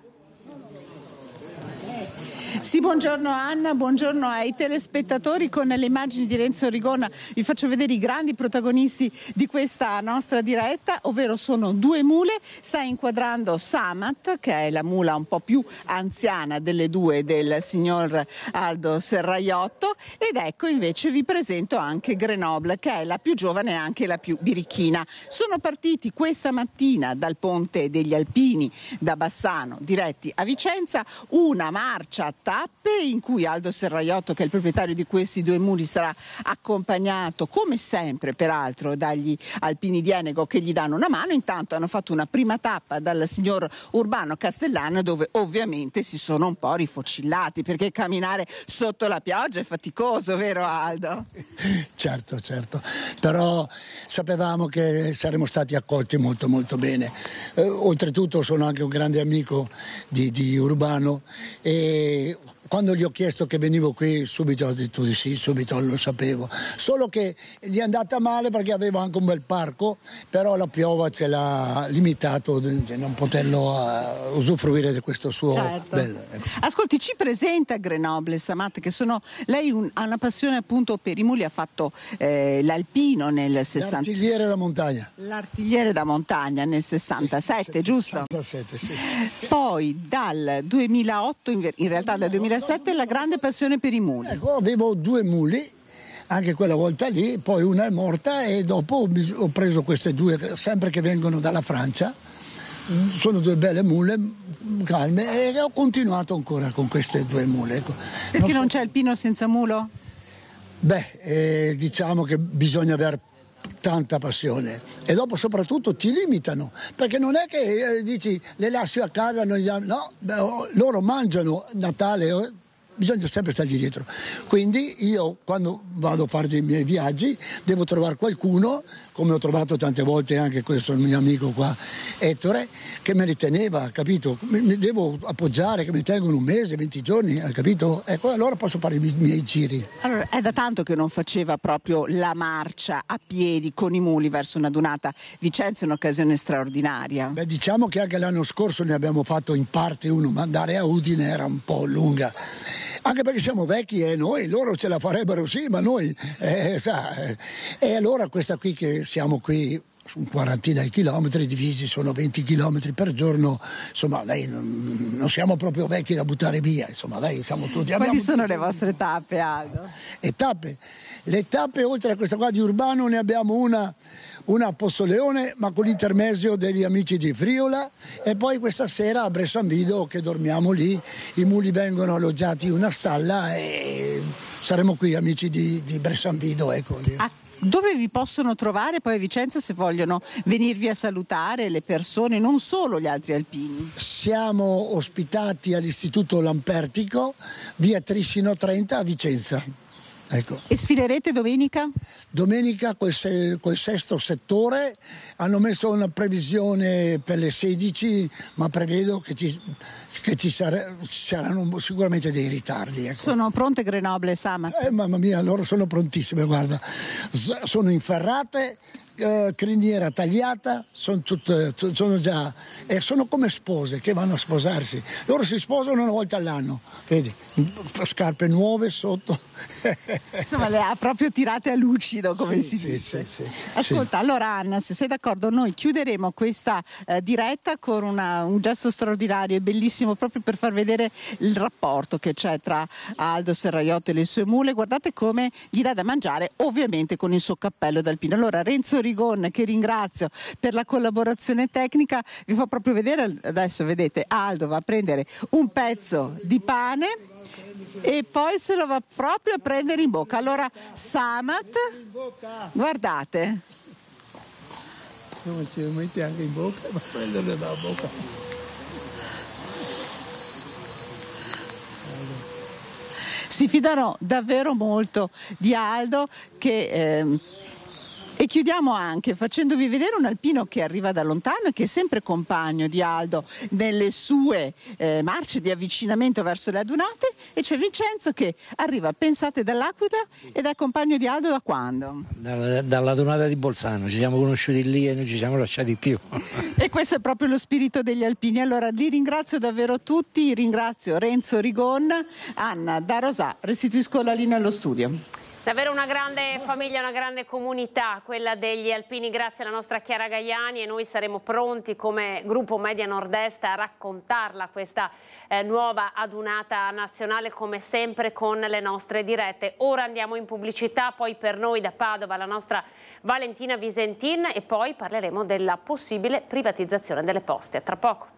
Sì, buongiorno Anna, buongiorno ai telespettatori. Con le immagini di Renzo Rigona vi faccio vedere i grandi protagonisti di questa nostra diretta, ovvero sono due mule. Sta inquadrando Samat, che è la mula un po' più anziana delle due del signor Aldo Serraiotto, ed ecco invece vi presento anche Grenoble, che è la più giovane e anche la più birichina. Sono partiti questa mattina dal Ponte degli Alpini da Bassano diretti a Vicenza, una marcia a tappe in cui Aldo Serraiotto, che è il proprietario di questi due muli, sarà accompagnato come sempre peraltro dagli alpini di Enego che gli danno una mano. Intanto hanno fatto una prima tappa dal signor Urbano Castellano, dove ovviamente si sono un po' rifocillati, perché camminare sotto la pioggia è faticoso, vero Aldo? Certo, però sapevamo che saremmo stati accolti molto bene. Oltretutto sono anche un grande amico di Urbano e quando gli ho chiesto che venivo qui subito ho detto di sì, subito lo sapevo, solo che gli è andata male perché aveva anche un bel parco, però la piova ce l'ha limitato di non poterlo usufruire di questo suo bello. Ascolti, ci presenta Grenoble Samat, che lei ha una passione appunto per i muli, ha fatto l'alpino nel 60. L'artigliere da montagna nel 67, giusto? 67, sì. Poi dal 2008, in realtà dal 2007, la grande passione per i muli. Ecco, avevo due muli, anche quella volta lì, poi una è morta e dopo ho preso queste due, sempre che vengono dalla Francia. Sono due belle mule calme e ho continuato ancora con queste due mule. Ecco. Perché non c'è alpino senza mulo? Diciamo che bisogna avere tanta passione e dopo soprattutto ti limitano, perché non è che dici le lascio a casa, loro mangiano Natale, bisogna sempre stargli dietro. Quindi io quando vado a fare dei miei viaggi devo trovare qualcuno, come ho trovato tante volte anche questo mio amico qua, Ettore, che me li teneva, capito? Mi devo appoggiare, che mi tengono un mese, 20 giorni, capito? Ecco, allora posso fare i miei giri. Allora, è da tanto che non faceva proprio la marcia a piedi con i muli verso una dunata. Vicenza è un'occasione straordinaria. Diciamo che anche l'anno scorso ne abbiamo fatto in parte uno, ma andare a Udine era un po' lunga. Anche perché siamo vecchi e loro ce la farebbero sì, ma noi, e allora questa qui che siamo qui, un quarantina di chilometri divisi sono 20 chilometri per giorno, insomma dai, non siamo proprio vecchi da buttare via, insomma dai, siamo tutti. Quali sono le vostre tappe, Aldo? Le tappe oltre a questa qua di Urbano ne abbiamo una a Pozzoleone, ma con l'intermezzo degli amici di Friola, e poi questa sera a Bressanvido che dormiamo lì, i muli vengono alloggiati in una stalla e saremo qui amici di Bressanvido, ecco lì. Dove vi possono trovare poi a Vicenza se vogliono venirvi a salutare le persone, non solo gli altri alpini? Siamo ospitati all'Istituto Lampertico, via Trissino 30 a Vicenza. Ecco. E sfilerete domenica? Domenica col sesto settore hanno messo una previsione per le 16, ma prevedo che ci saranno sicuramente dei ritardi. Ecco. Sono pronte Grenoble e Samat? Mamma mia, loro sono prontissime, guarda. Sono inferrate, criniera tagliata, sono già sono come spose che vanno a sposarsi. Loro si sposano una volta all'anno, vedi, scarpe nuove sotto. Insomma, le ha proprio tirate a lucido, come si dice. Sì. Ascolta, allora Anna, se sei d'accordo, noi chiuderemo questa diretta con un gesto straordinario e bellissimo, proprio per far vedere il rapporto che c'è tra Aldo Serraiotto e le sue mule. Guardate come gli dà da mangiare, ovviamente con il suo cappello d'alpino. Allora Renzo Rigon, che ringrazio per la collaborazione tecnica, vi fa proprio vedere. Adesso vedete, Aldo va a prendere un pezzo di pane e poi se lo va proprio a prendere in bocca. Allora Samat, guardate, non ci metti anche in bocca, ma prenderlo dalla bocca. Si fidano davvero molto di Aldo e chiudiamo anche facendovi vedere un alpino che arriva da lontano e che è sempre compagno di Aldo nelle sue marce di avvicinamento verso le adunate, e c'è Vincenzo che arriva, pensate, dall'Aquila ed è compagno di Aldo da quando? Dalla donata di Bolzano, ci siamo conosciuti lì e non ci siamo lasciati più. E questo è proprio lo spirito degli alpini. Allora li ringrazio davvero tutti, ringrazio Renzo Rigon, Anna da Rosà, restituisco la linea allo studio. Davvero una grande famiglia, una grande comunità, quella degli alpini, grazie alla nostra Chiara Gaiani, e noi saremo pronti come gruppo Media Nord-Est a raccontarla questa nuova adunata nazionale, come sempre con le nostre dirette. Ora andiamo in pubblicità, poi per noi da Padova la nostra Valentina Visentin e poi parleremo della possibile privatizzazione delle poste. A tra poco.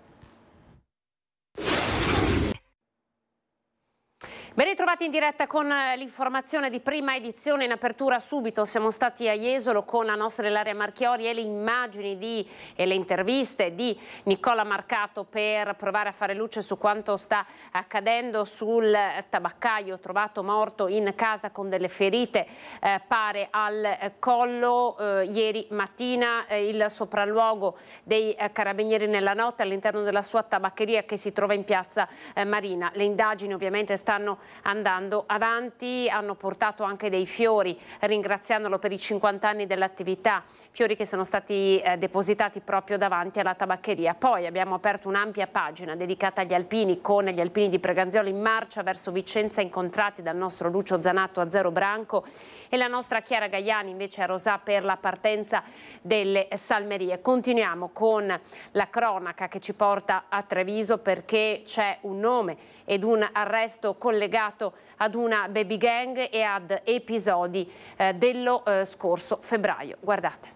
Ben ritrovati in diretta con l'informazione di prima edizione. In apertura subito siamo stati a Jesolo con la nostra Ilaria Marchiori e le immagini e le interviste di Nicola Marcato per provare a fare luce su quanto sta accadendo sul tabaccaio trovato morto in casa con delle ferite pare al collo. Ieri mattina il sopralluogo dei carabinieri nella notte all'interno della sua tabaccheria che si trova in piazza Marina. Le indagini ovviamente stanno andando avanti, hanno portato anche dei fiori ringraziandolo per i 50 anni dell'attività, fiori che sono stati depositati proprio davanti alla tabaccheria. Poi abbiamo aperto un'ampia pagina dedicata agli alpini con gli alpini di Preganziolo in marcia verso Vicenza, incontrati dal nostro Lucio Zanato a Zero Branco, e la nostra Chiara Gaiani invece a Rosà per la partenza delle salmerie. Continuiamo con la cronaca che ci porta a Treviso, perché c'è un nome ed un arresto collegato ad una baby gang e ad episodi dello scorso febbraio. Guardate.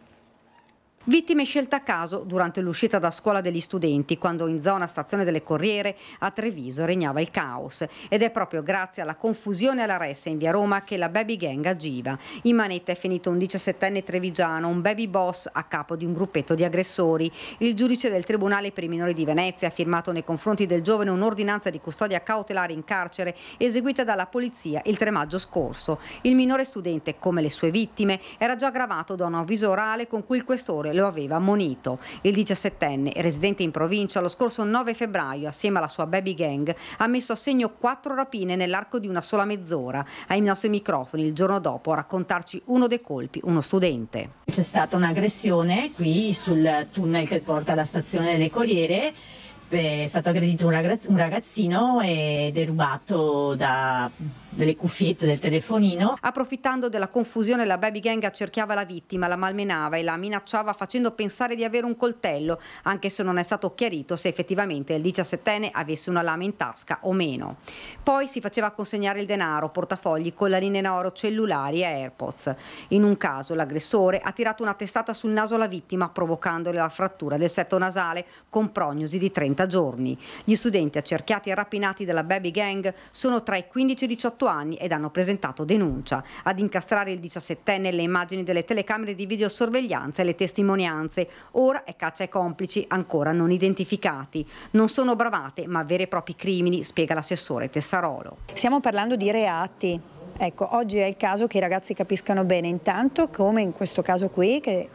Vittime scelte a caso durante l'uscita da scuola degli studenti, quando in zona Stazione delle Corriere a Treviso regnava il caos. Ed è proprio grazie alla confusione e alla ressa in via Roma che la baby gang agiva. In manetta è finito un 17enne trevigiano, un baby boss a capo di un gruppetto di aggressori. Il giudice del Tribunale per i minori di Venezia ha firmato nei confronti del giovane un'ordinanza di custodia cautelare in carcere eseguita dalla polizia il 3 maggio scorso. Il minore studente, come le sue vittime, era già gravato da un avviso orale con cui il questore lo aveva ammonito. Il 17enne, residente in provincia, lo scorso 9 febbraio, assieme alla sua baby gang, ha messo a segno 4 rapine nell'arco di una sola mezz'ora. Ai nostri microfoni il giorno dopo a raccontarci uno dei colpi, uno studente. C'è stata un'aggressione qui sul tunnel che porta alla Stazione delle Corriere. È stato aggredito un ragazzino e derubato delle cuffiette del telefonino. Approfittando della confusione, la baby gang accerchiava la vittima, la malmenava e la minacciava facendo pensare di avere un coltello, anche se non è stato chiarito se effettivamente il 17enne avesse una lama in tasca o meno. Poi si faceva consegnare il denaro, portafogli, collanine in oro, cellulari e AirPods. In un caso l'aggressore ha tirato una testata sul naso alla vittima, provocandole la frattura del setto nasale con prognosi di 30 giorni. Gli studenti accerchiati e rapinati dalla baby gang sono tra i 15 e i 18 anni ed hanno presentato denuncia. Ad incastrare il 17enne le immagini delle telecamere di videosorveglianza e le testimonianze. Ora è caccia ai complici ancora non identificati. Non sono bravate ma veri e propri crimini, spiega l'assessore Tessarolo. Stiamo parlando di reati. Ecco, oggi è il caso che i ragazzi capiscano bene intanto come in questo caso qui, che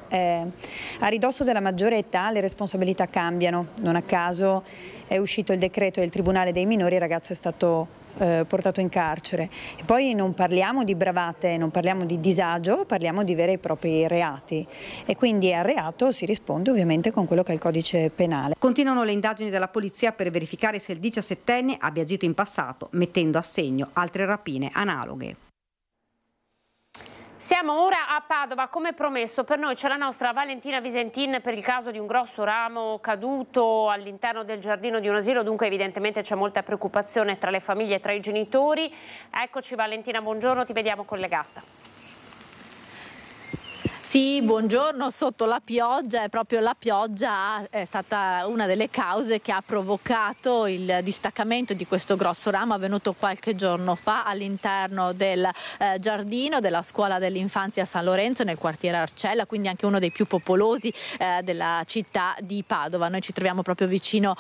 a ridosso della maggiore età le responsabilità cambiano. Non a caso è uscito il decreto del Tribunale dei minori, il ragazzo è stato portato in carcere. E poi non parliamo di bravate, non parliamo di disagio, parliamo di veri e propri reati, e quindi al reato si risponde ovviamente con quello che è il codice penale. Continuano le indagini della polizia per verificare se il 17enne abbia agito in passato, mettendo a segno altre rapine analoghe. Siamo ora a Padova, come promesso per noi c'è la nostra Valentina Visentin per il caso di un grosso ramo caduto all'interno del giardino di un asilo, dunque evidentemente c'è molta preoccupazione tra le famiglie e tra i genitori. Eccoci Valentina, buongiorno, ti vediamo collegata. Sì, buongiorno. Sotto la pioggia, proprio la pioggia è stata una delle cause che ha provocato il distaccamento di questo grosso ramo avvenuto qualche giorno fa all'interno del giardino della scuola dell'infanzia San Lorenzo nel quartiere Arcella, quindi anche uno dei più popolosi della città di Padova. Noi ci troviamo proprio vicino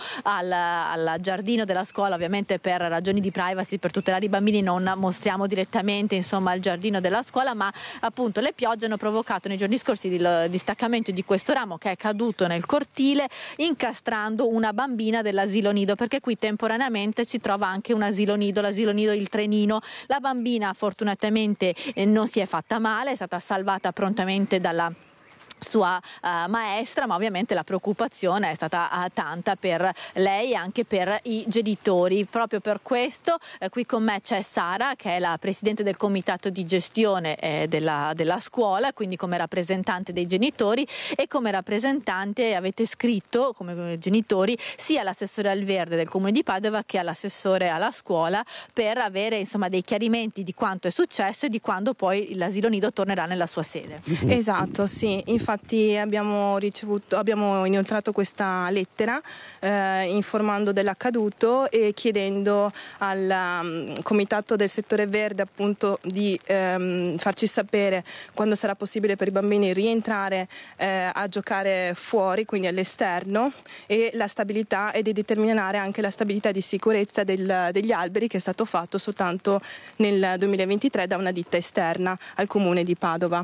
al giardino della scuola, ovviamente per ragioni di privacy, per tutelare i bambini non mostriamo direttamente il giardino della scuola, ma appunto le piogge hanno provocato nei giorni scorsi il distaccamento di questo ramo che è caduto nel cortile incastrando una bambina dell'asilo nido, perché qui temporaneamente si trova anche un asilo nido, l'asilo nido Il Trenino. La bambina fortunatamente non si è fatta male, è stata salvata prontamente dalla sua maestra, ma ovviamente la preoccupazione è stata tanta per lei e anche per i genitori. Proprio per questo qui con me c'è Sara, che è la presidente del comitato di gestione della scuola, quindi come rappresentante dei genitori, e come rappresentante avete scritto come genitori sia all'assessore al verde del comune di Padova che all'assessore alla scuola per avere dei chiarimenti di quanto è successo e di quando poi l'asilo nido tornerà nella sua sede. Esatto, sì. Infatti abbiamo inoltrato questa lettera informando dell'accaduto e chiedendo al comitato del settore verde appunto di farci sapere quando sarà possibile per i bambini rientrare a giocare fuori, quindi all'esterno, e la stabilità, e di determinare anche la stabilità di sicurezza degli alberi, che è stato fatto soltanto nel 2023 da una ditta esterna al comune di Padova.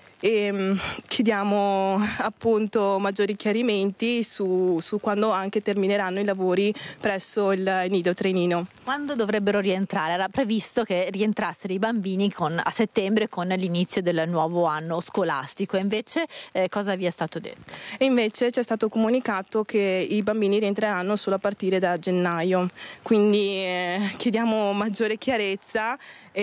E chiediamo appunto maggiori chiarimenti su quando anche termineranno i lavori presso il nido Trenino. Quando dovrebbero rientrare? Era previsto che rientrassero i bambini a settembre con l'inizio del nuovo anno scolastico, invece cosa vi è stato detto? E invece ci è stato comunicato che i bambini rientreranno solo a partire da gennaio, quindi chiediamo maggiore chiarezza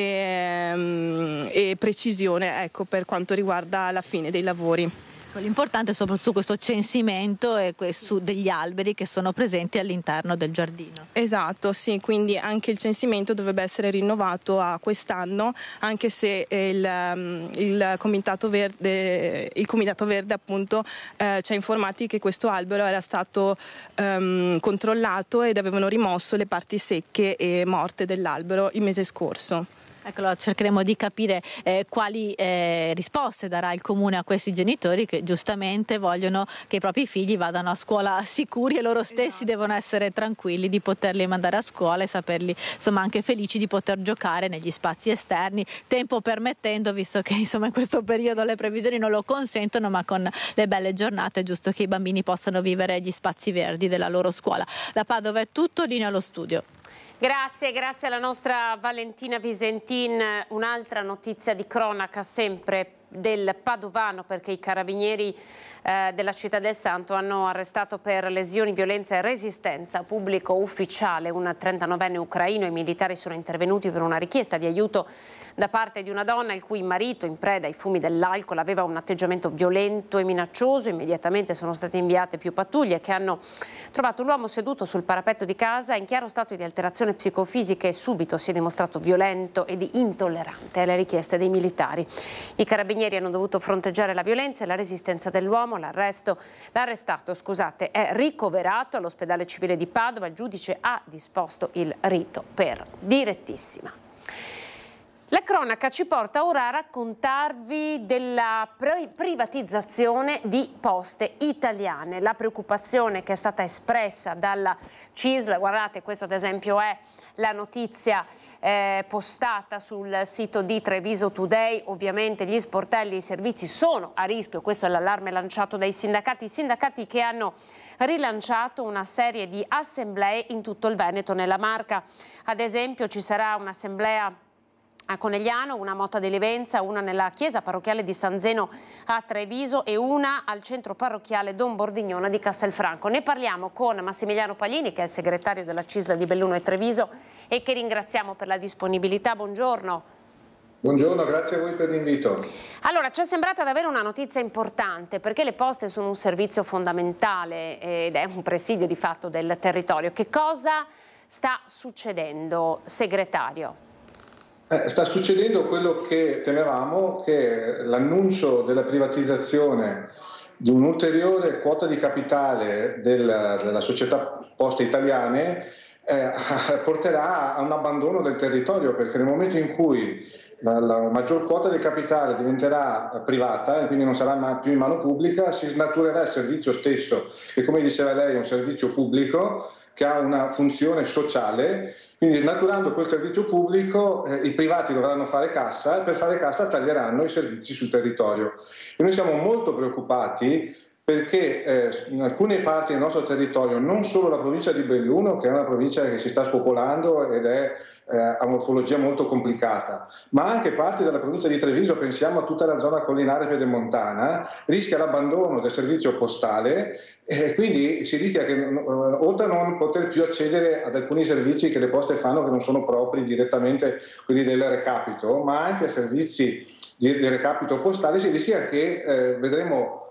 e precisione, per quanto riguarda la fine dei lavori. L'importante è soprattutto su questo censimento e degli alberi che sono presenti all'interno del giardino. Esatto, sì, quindi anche il censimento dovrebbe essere rinnovato a quest'anno, anche se il Comitato Verde appunto ci ha informati che questo albero era stato controllato ed avevano rimosso le parti secche e morte dell'albero il mese scorso. Ecco, cercheremo di capire quali risposte darà il comune a questi genitori che giustamente vogliono che i propri figli vadano a scuola sicuri, e loro stessi devono essere tranquilli di poterli mandare a scuola e saperli anche felici di poter giocare negli spazi esterni, tempo permettendo, visto che in questo periodo le previsioni non lo consentono, ma con le belle giornate è giusto che i bambini possano vivere gli spazi verdi della loro scuola. Da Padova è tutto, linea allo studio. Grazie alla nostra Valentina Visentin. Un'altra notizia di cronaca sempre del padovano, perché i carabinieri della Città del Santo hanno arrestato per lesioni, violenza e resistenza pubblico ufficiale un 39enne ucraino. I militari sono intervenuti per una richiesta di aiuto da parte di una donna il cui marito, in preda ai fumi dell'alcol, aveva un atteggiamento violento e minaccioso. Immediatamente sono state inviate più pattuglie che hanno trovato l'uomo seduto sul parapetto di casa in chiaro stato di alterazione psicofisica e subito si è dimostrato violento ed intollerante alle richieste dei militari. I carabinieri hanno dovuto fronteggiare la violenza e la resistenza dell'uomo. L'arrestato è ricoverato all'ospedale civile di Padova. Il giudice ha disposto il rito per direttissima. La cronaca ci porta ora a raccontarvi della privatizzazione di Poste Italiane, la preoccupazione che è stata espressa dalla CISL. Guardate, questo ad esempio è la notizia postata sul sito di Treviso Today. Ovviamente gli sportelli e i servizi sono a rischio, questo è l'allarme lanciato dai sindacati, che hanno rilanciato una serie di assemblee in tutto il Veneto. Nella Marca ad esempio ci sarà un'assemblea a Conegliano, una a Motta di Livenza, una nella chiesa parrocchiale di San Zeno a Treviso e una al centro parrocchiale Don Bordignona di Castelfranco. Ne parliamo con Massimiliano Paglini, che è il segretario della CISL di Belluno e Treviso e che ringraziamo per la disponibilità. Buongiorno. Buongiorno, grazie a voi per l'invito. Allora, ci è sembrata davvero una notizia importante, perché le poste sono un servizio fondamentale ed è un presidio di fatto del territorio. Che cosa sta succedendo, segretario? Sta succedendo quello che temevamo, che l'annuncio della privatizzazione di un'ulteriore quota di capitale della società Poste Italiane porterà a un abbandono del territorio, perché nel momento in cui la maggior quota del capitale diventerà privata e quindi non sarà più in mano pubblica, si snaturerà il servizio stesso, che come diceva lei è un servizio pubblico che ha una funzione sociale. Quindi snaturando quel servizio pubblico i privati dovranno fare cassa e per fare cassa taglieranno i servizi sul territorio. E noi siamo molto preoccupati perché in alcune parti del nostro territorio, non solo la provincia di Belluno, che è una provincia che si sta spopolando ed ha morfologia molto complicata, ma anche parti della provincia di Treviso, pensiamo a tutta la zona collinare pedemontana, rischia l'abbandono del servizio postale e quindi si rischia che oltre a non poter più accedere ad alcuni servizi che le poste fanno che non sono propri direttamente quelli del recapito, ma anche a servizi di recapito postale, si rischia che vedremo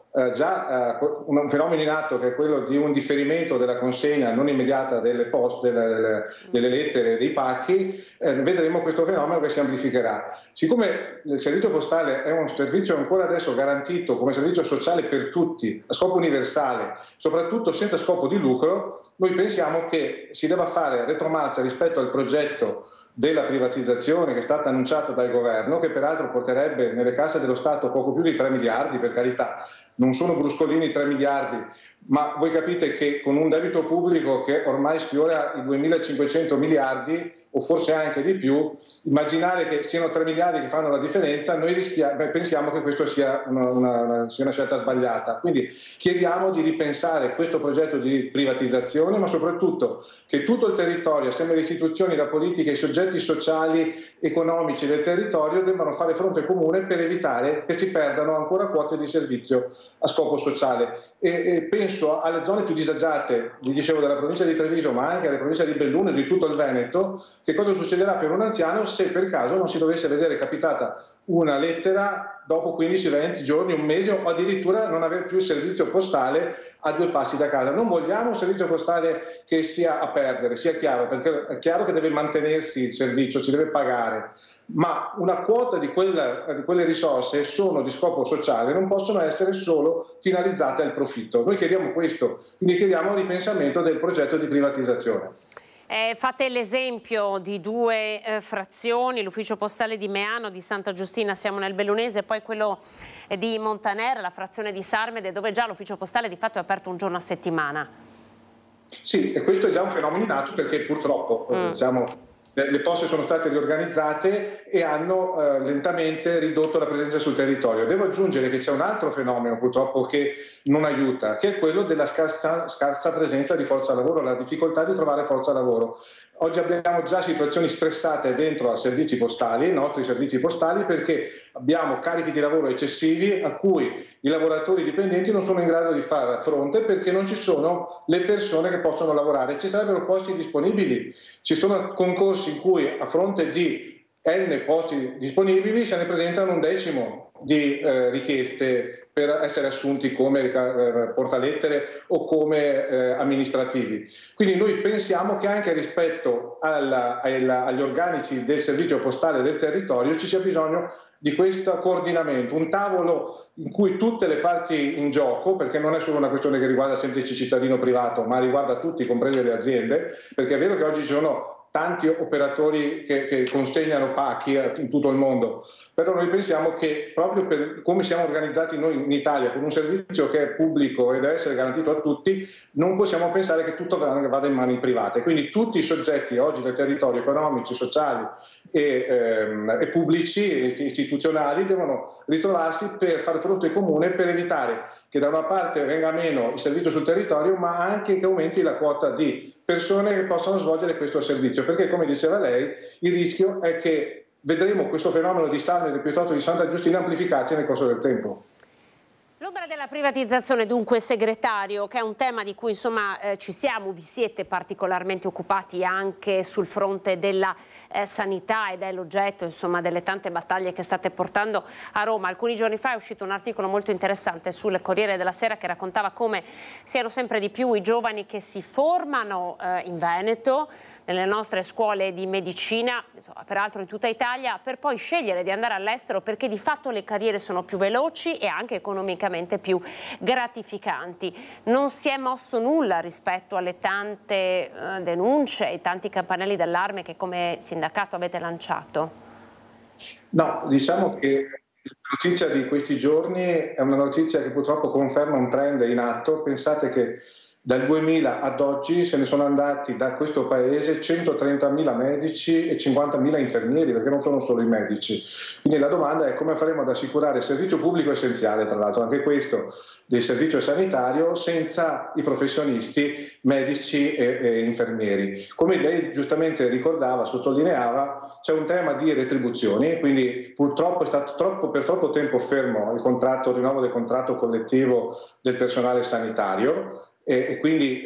un fenomeno in atto, che è quello di un differimento della consegna non immediata delle poste, delle lettere, dei pacchi. Vedremo questo fenomeno che si amplificherà. Siccome il servizio postale è un servizio ancora adesso garantito come servizio sociale per tutti, a scopo universale, soprattutto senza scopo di lucro, noi pensiamo che si debba fare retromarcia rispetto al progetto della privatizzazione che è stata annunciata dal governo, che peraltro porterebbe nelle casse dello Stato poco più di 3 miliardi, per carità, non sono bruscolini 3 miliardi, ma voi capite che con un debito pubblico che ormai sfiora i 2.500 miliardi o forse anche di più, immaginare che siano 3 miliardi che fanno la differenza, noi pensiamo che questo sia una scelta sbagliata. Quindi chiediamo di ripensare questo progetto di privatizzazione, ma soprattutto che tutto il territorio, assieme alle istituzioni, la politica, i soggetti sociali, economici del territorio debbano fare fronte comune per evitare che si perdano ancora quote di servizio a scopo sociale. E penso alle zone più disagiate, vi dicevo, della provincia di Treviso, ma anche alle province di Belluno e di tutto il Veneto. Che cosa succederà per un anziano se per caso non si dovesse vedere capitata una lettera dopo 15-20 giorni, un mese, o addirittura non avere più il servizio postale a 2 passi da casa? Non vogliamo un servizio postale che sia a perdere, sia chiaro, perché è chiaro che deve mantenersi il servizio, si deve pagare, ma una quota di quelle risorse sono di scopo sociale, non possono essere solo finalizzate al profitto. Noi chiediamo questo, quindi chiediamo il ripensamento del progetto di privatizzazione. Fate l'esempio di 2 frazioni, l'ufficio postale di Meano, di Santa Giustina, siamo nel Bellunese, e poi quello di Montaner, la frazione di Sarmede, dove già l'ufficio postale di fatto è aperto un giorno a settimana. Sì, e questo è già un fenomeno in atto, perché purtroppo le poste sono state riorganizzate e hanno lentamente ridotto la presenza sul territorio. Devo aggiungere che c'è un altro fenomeno purtroppo che non aiuta, che è quello della scarsa presenza di forza lavoro, la difficoltà di trovare forza lavoro. Oggi abbiamo già situazioni stressate dentro a servizi postali, i nostri servizi postali, perché abbiamo carichi di lavoro eccessivi a cui i lavoratori dipendenti non sono in grado di fare fronte, perché non ci sono le persone che possono lavorare. Ci sarebbero posti disponibili, ci sono concorsi in cui a fronte di N posti disponibili se ne presentano 1/10 di richieste per essere assunti come portalettere o come amministrativi. Quindi noi pensiamo che anche rispetto agli organici del servizio postale del territorio ci sia bisogno di questo coordinamento, un tavolo in cui tutte le parti in gioco, perché non è solo una questione che riguarda il semplice cittadino privato, ma riguarda tutti, comprese le aziende, perché è vero che oggi ci sono tanti operatori che consegnano pacchi in tutto il mondo, però noi pensiamo che proprio per come siamo organizzati noi in Italia, con un servizio che è pubblico e deve essere garantito a tutti, non possiamo pensare che tutto vada in mani private. Quindi tutti i soggetti oggi del territorio, economici, sociali e pubblici, istituzionali, devono ritrovarsi per fare fronte comune per evitare che da una parte venga meno il servizio sul territorio, ma anche che aumenti la quota di persone che possono svolgere questo servizio, perché come diceva lei il rischio è che vedremo questo fenomeno di Stalin piuttosto di Santa Giustina amplificarsi nel corso del tempo. L'ombra della privatizzazione, dunque, segretario, che è un tema di cui insomma vi siete particolarmente occupati anche sul fronte della sanità, ed è l'oggetto insomma delle tante battaglie che state portando a Roma. Alcuni giorni fa è uscito un articolo molto interessante sul Corriere della Sera che raccontava come siano sempre di più i giovani che si formano in Veneto, nelle nostre scuole di medicina, insomma, peraltro in tutta Italia, per poi scegliere di andare all'estero perché di fatto le carriere sono più veloci e anche economicamente più gratificanti. Non si è mosso nulla rispetto alle tante denunce, ai tanti campanelli d'allarme che come sindacato avete lanciato? No, diciamo che la notizia di questi giorni è una notizia che purtroppo conferma un trend in atto. Pensate che dal 2000 ad oggi se ne sono andati da questo paese 130.000 medici e 50.000 infermieri, perché non sono solo i medici. Quindi la domanda è come faremo ad assicurare il servizio pubblico essenziale, tra l'altro anche questo, del servizio sanitario senza i professionisti medici e infermieri. Come lei giustamente ricordava, sottolineava, c'è un tema di retribuzioni, quindi purtroppo è stato per troppo tempo fermo il rinnovo del contratto collettivo del personale sanitario. E quindi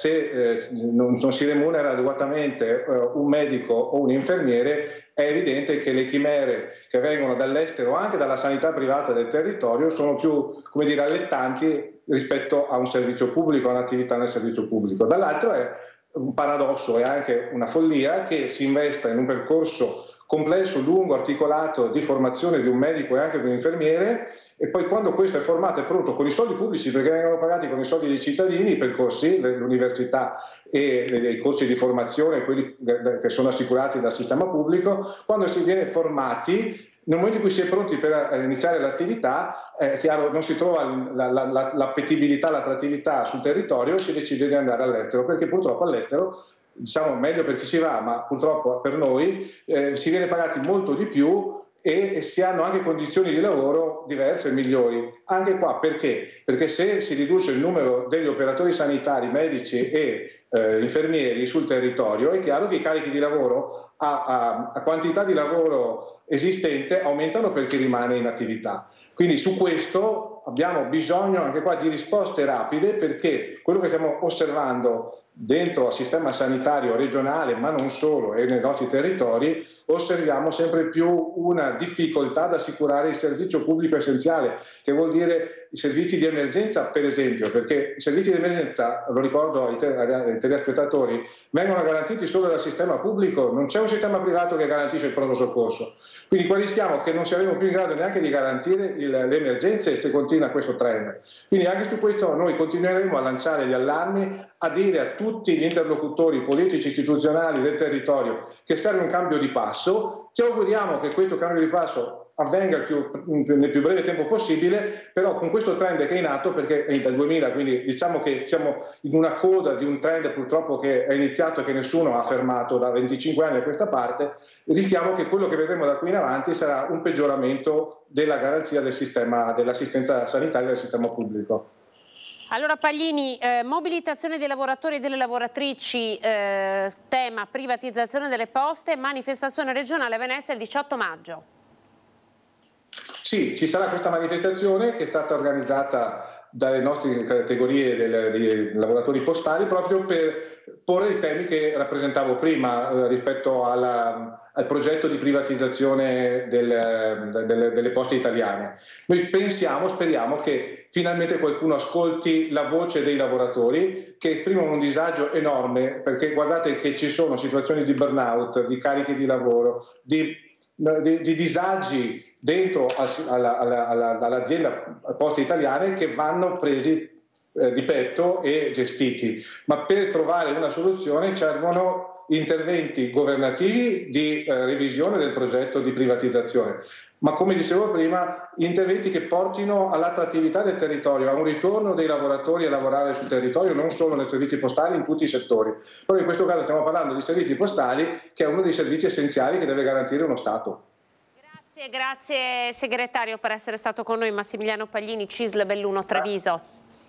se non si remunera adeguatamente un medico o un infermiere, è evidente che le chimere che vengono dall'estero o anche dalla sanità privata del territorio sono più, come dire, allettanti rispetto a un servizio pubblico, a un'attività nel servizio pubblico. Dall'altro è un paradosso e anche una follia che si investa in un percorso complesso, lungo, articolato di formazione di un medico e anche di un infermiere, e poi quando questo è formato e pronto con i soldi pubblici, perché vengono pagati con i soldi dei cittadini, i percorsi, l'università e i corsi di formazione, quelli che sono assicurati dal sistema pubblico, quando si viene formati, nel momento in cui si è pronti per iniziare l'attività, è chiaro, non si trova l'appetibilità, l'attrattività sul territorio, si decide di andare all'estero, perché purtroppo all'estero, diciamo meglio per chi ci va, ma purtroppo per noi si viene pagati molto di più e si hanno anche condizioni di lavoro diverse e migliori. Anche qua perché? Perché se si riduce il numero degli operatori sanitari, medici e infermieri sul territorio, è chiaro che i carichi di lavoro a quantità di lavoro esistente aumentano per chi rimane in attività. Quindi su questo abbiamo bisogno anche qua di risposte rapide, perché quello che stiamo osservando dentro al sistema sanitario regionale, ma non solo, e nei nostri territori, osserviamo sempre più una difficoltà ad assicurare il servizio pubblico essenziale, che vuol dire i servizi di emergenza, per esempio, perché i servizi di emergenza, lo ricordo ai telespettatori, vengono garantiti solo dal sistema pubblico, non c'è un sistema privato che garantisce il pronto soccorso. Quindi qua rischiamo che non saremo più in grado neanche di garantire le emergenze se continua questo trend. Quindi anche su questo noi continueremo a lanciare gli allarmi, a dire a tutti gli interlocutori politici istituzionali del territorio che serve un cambio di passo. Ci auguriamo che questo cambio di passo avvenga nel più breve tempo possibile, però con questo trend che è in atto, perché è dal 2000, quindi diciamo che siamo in una coda di un trend purtroppo che è iniziato e che nessuno ha fermato da 25 anni a questa parte, rischiamo che quello che vedremo da qui in avanti sarà un peggioramento della garanzia del sistema, dell'assistenza sanitaria del sistema pubblico. Allora Paglini, mobilitazione dei lavoratori e delle lavoratrici, tema privatizzazione delle poste, manifestazione regionale a Venezia il 18 maggio. Sì, ci sarà questa manifestazione che è stata organizzata dalle nostre categorie dei lavoratori postali proprio per porre i temi che rappresentavo prima rispetto al progetto di privatizzazione delle poste italiane. Noi speriamo che finalmente qualcuno ascolti la voce dei lavoratori che esprimono un disagio enorme, perché guardate che ci sono situazioni di burnout, di carichi di lavoro, di disagi dentro all'azienda Poste Italiane che vanno presi di petto e gestiti, ma per trovare una soluzione servono interventi governativi di revisione del progetto di privatizzazione, ma come dicevo prima, interventi che portino all'attrattività del territorio, a un ritorno dei lavoratori a lavorare sul territorio, non solo nei servizi postali, in tutti i settori. Però in questo caso stiamo parlando di servizi postali, che è uno dei servizi essenziali che deve garantire uno Stato. Grazie segretario per essere stato con noi. Massimiliano Paglini, CISL Belluno Treviso.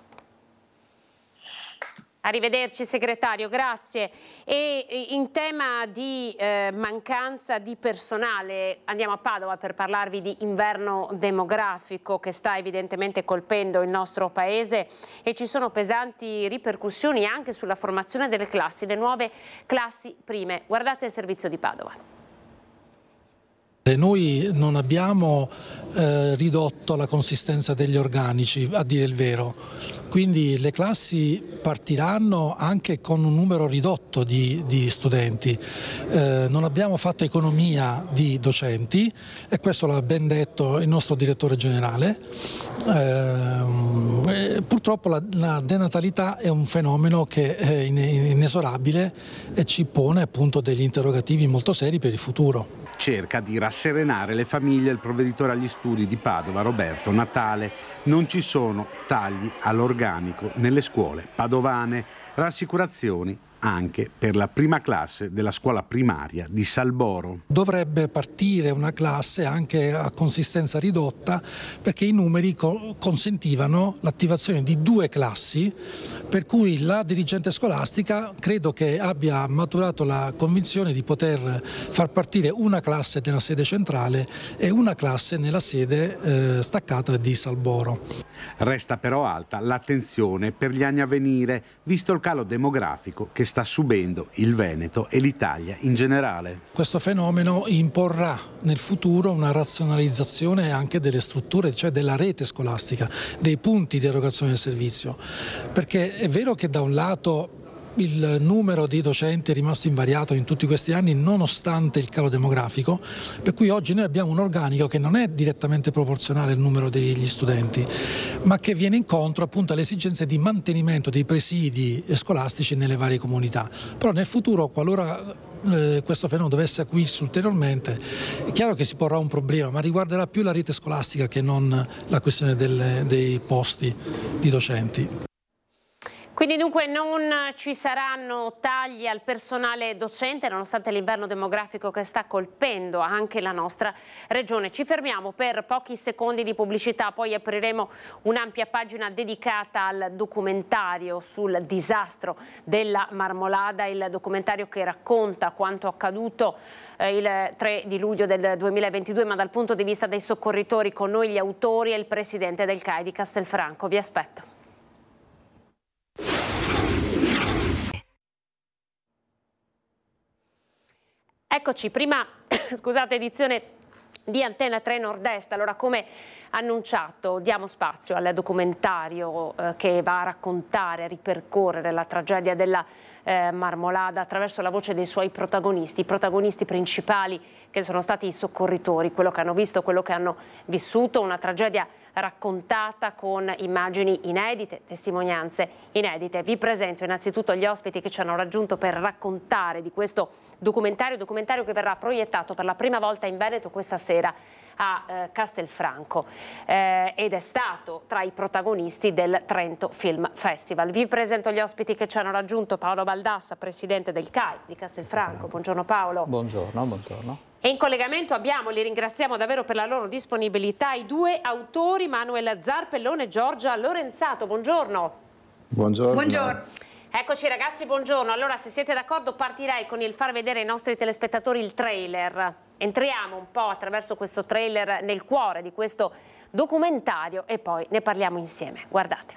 Arrivederci segretario, grazie. E in tema di mancanza di personale andiamo a Padova per parlarvi di inverno demografico che sta evidentemente colpendo il nostro paese e ci sono pesanti ripercussioni anche sulla formazione delle classi, le nuove classi prime. Guardate il servizio di Padova. Noi non abbiamo ridotto la consistenza degli organici, a dire il vero, quindi le classi partiranno anche con un numero ridotto di studenti. Non abbiamo fatto economia di docenti e questo l'ha ben detto il nostro direttore generale. Purtroppo la denatalità è un fenomeno che è inesorabile e ci pone appunto degli interrogativi molto seri per il futuro. Cerca di rasserenare le famiglie il provveditore agli studi di Padova, Roberto Natale. Non ci sono tagli all'organico nelle scuole padovane, rassicurazioni anche per la prima classe della scuola primaria di Salboro. Dovrebbe partire una classe anche a consistenza ridotta perché i numeri consentivano l'attivazione di 2 classi, per cui la dirigente scolastica credo che abbia maturato la convinzione di poter far partire una classe nella sede centrale e una classe nella sede staccata di Salboro. Resta però alta l'attenzione per gli anni a venire, visto il calo demografico che sta subendo il Veneto e l'Italia in generale. Questo fenomeno imporrà nel futuro una razionalizzazione anche delle strutture, cioè della rete scolastica, dei punti di erogazione del servizio, perché è vero che da un lato il numero di docenti è rimasto invariato in tutti questi anni nonostante il calo demografico, per cui oggi noi abbiamo un organico che non è direttamente proporzionale al numero degli studenti, ma che viene incontro appunto alle esigenze di mantenimento dei presidi scolastici nelle varie comunità. Però nel futuro, qualora questo fenomeno dovesse acuirsi ulteriormente, è chiaro che si porrà un problema, ma riguarderà più la rete scolastica che non la questione dei posti di docenti. Quindi dunque non ci saranno tagli al personale docente nonostante l'inverno demografico che sta colpendo anche la nostra regione. Ci fermiamo per pochi secondi di pubblicità, poi apriremo un'ampia pagina dedicata al documentario sul disastro della Marmolada, il documentario che racconta quanto accaduto il 3 di luglio del 2022, ma dal punto di vista dei soccorritori. Con noi gli autori e il presidente del CAI di Castelfranco. Vi aspetto. Eccoci, prima edizione di Antena 3 Nord-Est. Allora, come annunciato, diamo spazio al documentario che va a raccontare, a ripercorrere la tragedia della Marmolada attraverso la voce dei suoi protagonisti, i protagonisti principali che sono stati i soccorritori, quello che hanno visto, quello che hanno vissuto, una tragedia raccontata con immagini inedite, testimonianze inedite. Vi presento innanzitutto gli ospiti che ci hanno raggiunto per raccontare di questo documentario che verrà proiettato per la prima volta in Veneto questa sera a Castelfranco ed è stato tra i protagonisti del Trento Film Festival. Vi presento gli ospiti che ci hanno raggiunto: Paolo Baldassa, presidente del CAI di Castelfranco. Buongiorno Paolo. Buongiorno, buongiorno. E in collegamento abbiamo, li ringraziamo davvero per la loro disponibilità, i 2 autori, Manuel Zarpellone e Giorgia Lorenzato. Buongiorno. Buongiorno. Buongiorno. Eccoci ragazzi, buongiorno. Allora, se siete d'accordo, partirei con il far vedere ai nostri telespettatori il trailer. Entriamo un po' attraverso questo trailer nel cuore di questo documentario e poi ne parliamo insieme. Guardate.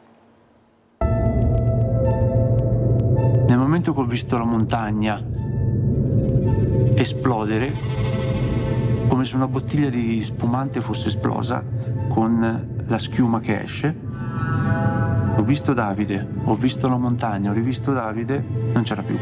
Nel momento che ho visto la montagna esplodere, come se una bottiglia di spumante fosse esplosa con la schiuma che esce, ho visto Davide, ho visto la montagna, ho rivisto Davide, non c'era più.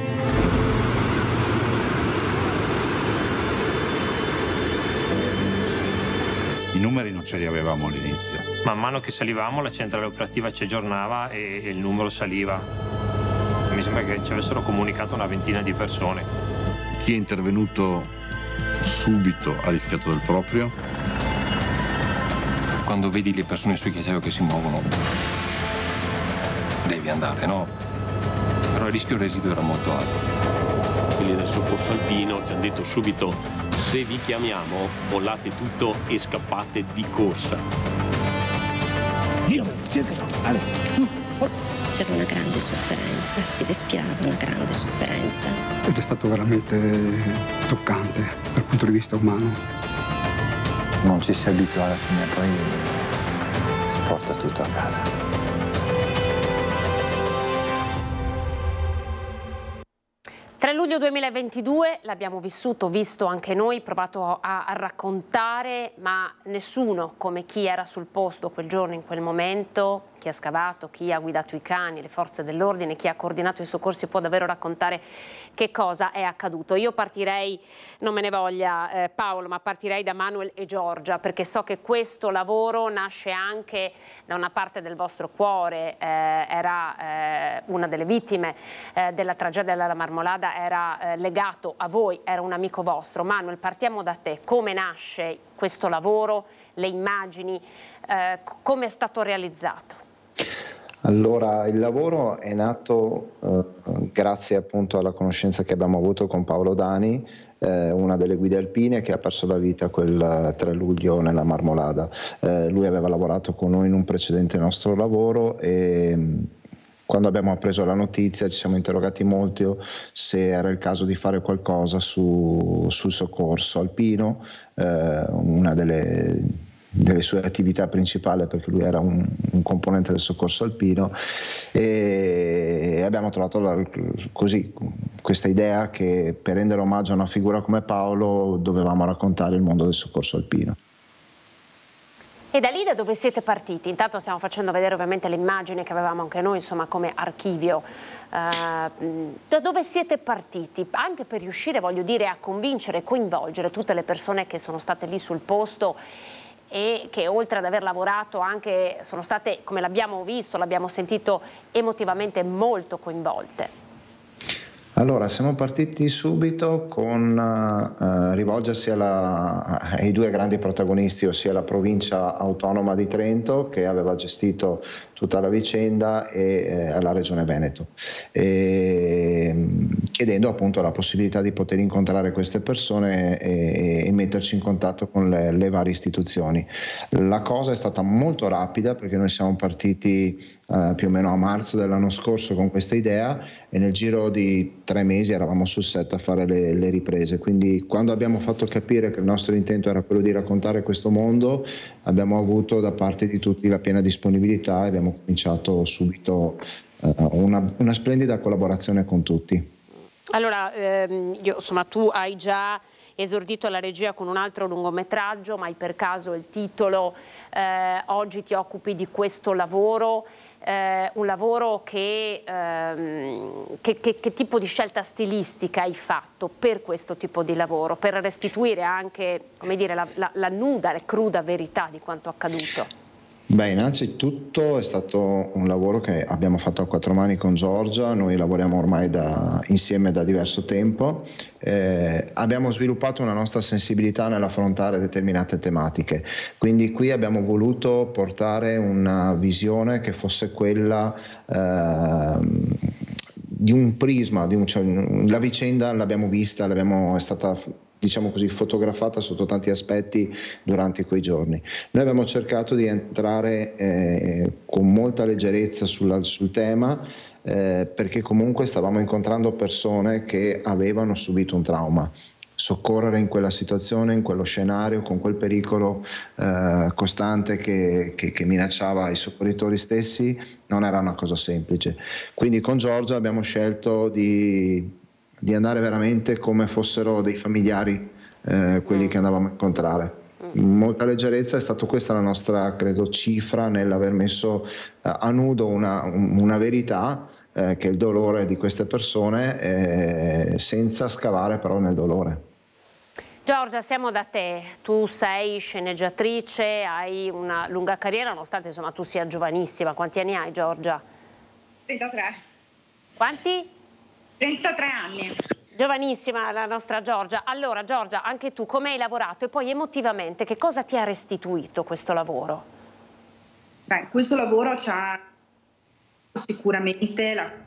I numeri non ce li avevamo all'inizio. Man mano che salivamo la centrale operativa ci aggiornava e il numero saliva. Mi sembra che ci avessero comunicato una ventina di persone. Chi è intervenuto subito ha rischiato del proprio. Quando vedi le persone sui ghiacciai che si muovono, devi andare, no? Però il rischio residuo era molto alto. Quelli del soccorso alpino ci hanno detto subito: se vi chiamiamo, mollate tutto e scappate di corsa. C'era una grande sofferenza, si respirava una grande sofferenza. Ed è stato veramente toccante dal punto di vista umano. Non ci si abitua alla fine, poi si porta tutto a casa. 3 luglio 2022, l'abbiamo visto anche noi, provato a raccontare, ma nessuno come chi era sul posto quel giorno, in quel momento, chi ha scavato, chi ha guidato i cani, le forze dell'ordine, chi ha coordinato i soccorsi può davvero raccontare che cosa è accaduto. Io partirei, non me ne voglia Paolo, ma partirei da Manuel e Giorgia, perché so che questo lavoro nasce anche da una parte del vostro cuore. Era una delle vittime della tragedia della Marmolada, era legato a voi, era un amico vostro. Manuel, partiamo da te. Come nasce questo lavoro, le immagini, come è stato realizzato? Allora, il lavoro è nato grazie appunto alla conoscenza che abbiamo avuto con Paolo Dani, una delle guide alpine che ha perso la vita quel 3 luglio nella Marmolada. Lui aveva lavorato con noi in un precedente nostro lavoro e quando abbiamo appreso la notizia ci siamo interrogati molto se era il caso di fare qualcosa sul soccorso alpino, una delle sue attività principali, perché lui era un componente del soccorso alpino, e abbiamo trovato questa idea che per rendere omaggio a una figura come Paolo dovevamo raccontare il mondo del soccorso alpino. E da lì da dove siete partiti? Intanto stiamo facendo vedere ovviamente le immagini che avevamo anche noi, insomma, come archivio. Da dove siete partiti? Anche per riuscire, voglio dire, a convincere e coinvolgere tutte le persone che sono state lì sul posto e che oltre ad aver lavorato anche sono state, come l'abbiamo visto, l'abbiamo sentito, emotivamente molto coinvolte. Allora, siamo partiti subito con rivolgersi ai 2 grandi protagonisti, ossia la provincia autonoma di Trento, che aveva gestito tutta la vicenda, e alla Regione Veneto, chiedendo appunto la possibilità di poter incontrare queste persone e metterci in contatto con le varie istituzioni. La cosa è stata molto rapida, perché noi siamo partiti più o meno a marzo dell'anno scorso con questa idea, e nel giro di 3 mesi eravamo sul set a fare le riprese. Quindi quando abbiamo fatto capire che il nostro intento era quello di raccontare questo mondo, abbiamo avuto da parte di tutti la piena disponibilità e abbiamo cominciato subito una splendida collaborazione con tutti. Allora, insomma, tu hai già esordito la regia con un altro lungometraggio, ma hai per caso il titolo, oggi ti occupi di questo lavoro. Un lavoro che tipo di scelta stilistica hai fatto per questo tipo di lavoro, per restituire anche, come dire, la nuda, la cruda verità di quanto accaduto? Beh, innanzitutto è stato un lavoro che abbiamo fatto a 4 mani con Giorgia. Noi lavoriamo ormai insieme da diverso tempo, abbiamo sviluppato una nostra sensibilità nell'affrontare determinate tematiche, quindi qui abbiamo voluto portare una visione che fosse quella di un prisma, la vicenda l'abbiamo vista, è stata, diciamo così, fotografata sotto tanti aspetti durante quei giorni. Noi abbiamo cercato di entrare con molta leggerezza sul tema, perché comunque stavamo incontrando persone che avevano subito un trauma. Soccorrere in quella situazione, in quello scenario, con quel pericolo costante che minacciava i soccorritori stessi, non era una cosa semplice. Quindi con Giorgia abbiamo scelto di andare veramente come fossero dei familiari quelli che andavamo a incontrare. In molta leggerezza. È stata questa la nostra, credo, cifra nell'aver messo a nudo una verità, che è il dolore di queste persone, senza scavare però nel dolore. Giorgia, siamo da te. Tu sei sceneggiatrice, hai una lunga carriera, nonostante insomma tu sia giovanissima. Quanti anni hai, Giorgia? 33. Quanti? 33 anni. Giovanissima la nostra Giorgia. Allora, Giorgia, anche tu come hai lavorato e poi emotivamente che cosa ti ha restituito questo lavoro? Beh, questo lavoro ci ha sicuramente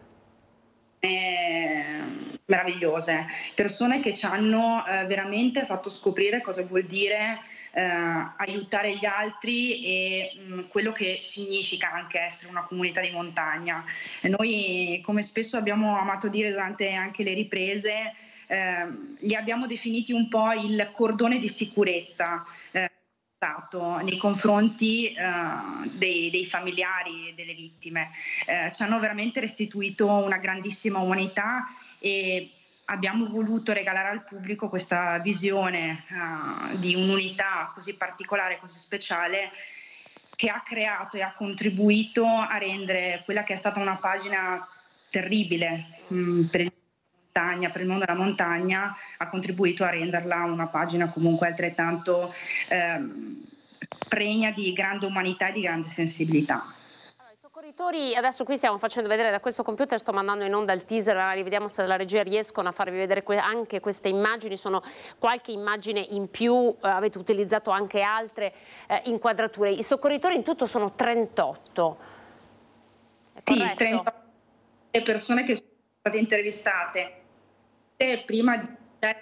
meravigliose, persone che ci hanno veramente fatto scoprire cosa vuol dire aiutare gli altri e quello che significa anche essere una comunità di montagna. E noi, come spesso abbiamo amato dire durante anche le riprese, li abbiamo definiti un po' il cordone di sicurezza nei confronti dei familiari delle vittime. Ci hanno veramente restituito una grandissima umanità e abbiamo voluto regalare al pubblico questa visione di un'unità così particolare, così speciale, che ha creato e ha contribuito a rendere quella che è stata una pagina terribile per il mondo della montagna, ha contribuito a renderla una pagina comunque altrettanto pregna di grande umanità e di grande sensibilità. Allora, i soccorritori, adesso qui stiamo facendo vedere da questo computer, sto mandando in onda il teaser, rivediamo se dalla regia riescono a farvi vedere anche queste immagini, sono qualche immagine in più, avete utilizzato anche altre inquadrature. I soccorritori in tutto sono 38. Sì, 38 le persone che sono state intervistate. Prima di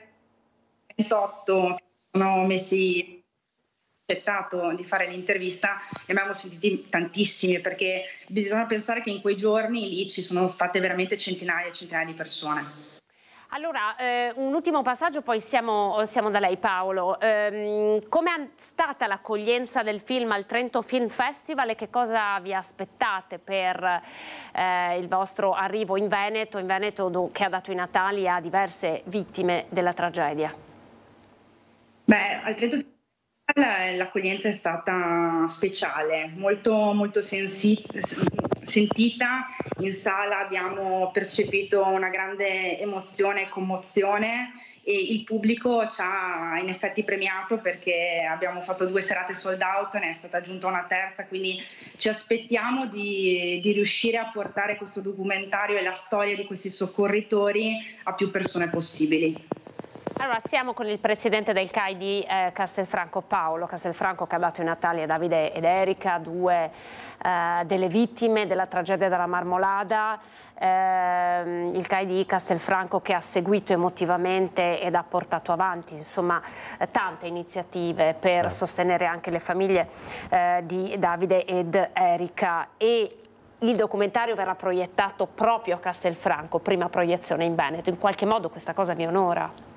28 sono messi accettato di fare l'intervista, ne abbiamo sentiti tantissimi, perché bisogna pensare che in quei giorni lì ci sono state veramente centinaia e centinaia di persone. Allora, un ultimo passaggio, poi siamo da lei, Paolo. Come è stata l'accoglienza del film al Trento Film Festival e che cosa vi aspettate per il vostro arrivo in Veneto che ha dato i natali a diverse vittime della tragedia? Beh, al Trento Film Festival l'accoglienza è stata speciale, molto sentita. In sala abbiamo percepito una grande emozione e commozione e il pubblico ci ha in effetti premiato, perché abbiamo fatto 2 serate sold out, ne è stata aggiunta una terza, quindi ci aspettiamo di riuscire a portare questo documentario e la storia di questi soccorritori a più persone possibili. Allora, siamo con il presidente del CAI di Castelfranco, Paolo Castelfranco, che ha dato i natali a Davide ed Erika, 2 delle vittime della tragedia della Marmolada. Il CAI di Castelfranco che ha seguito emotivamente ed ha portato avanti insomma tante iniziative per sostenere anche le famiglie di Davide ed Erika, e il documentario verrà proiettato proprio a Castelfranco, prima proiezione in Veneto. In qualche modo questa cosa mi onora.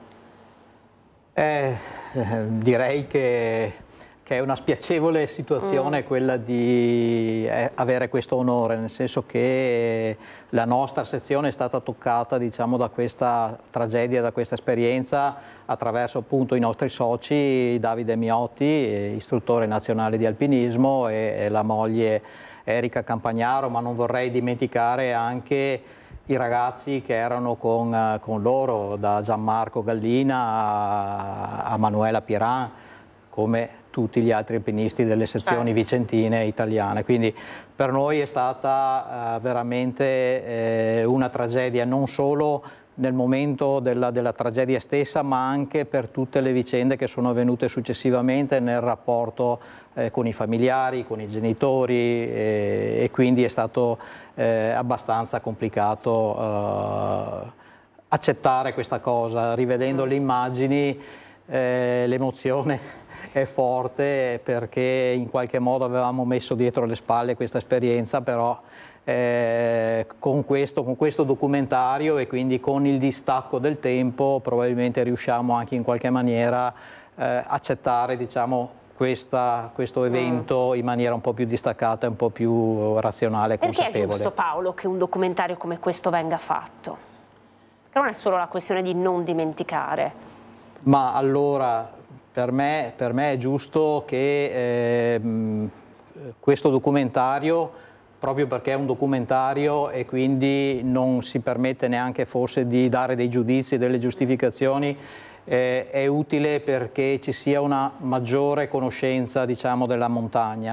Direi che è una spiacevole situazione quella di avere questo onore, nel senso che la nostra sezione è stata toccata, diciamo, da questa tragedia, da questa esperienza, attraverso appunto i nostri soci Davide Miotti, istruttore nazionale di alpinismo, e la moglie Erika Campagnaro, ma non vorrei dimenticare anche i ragazzi che erano con loro, da Gianmarco Gallina a Manuela Piran, come tutti gli altri alpinisti delle sezioni vicentine italiane. Quindi per noi è stata veramente una tragedia, non solo nel momento della tragedia stessa, ma anche per tutte le vicende che sono avvenute successivamente nel rapporto con i familiari, con i genitori, e quindi è stato abbastanza complicato accettare questa cosa. Rivedendo le immagini l'emozione è forte, perché in qualche modo avevamo messo dietro le spalle questa esperienza, però con questo documentario e quindi con il distacco del tempo probabilmente riusciamo anche in qualche maniera accettare, diciamo, questo evento in maniera un po' più distaccata e un po' più razionale e consapevole. Perché è giusto, Paolo, che un documentario come questo venga fatto? Che non è solo la questione di non dimenticare. Ma allora, per me è giusto che questo documentario proprio perché è un documentario e quindi non si permette neanche forse di dare dei giudizi, delle giustificazioni, è utile perché ci sia una maggiore conoscenza, diciamo, della montagna.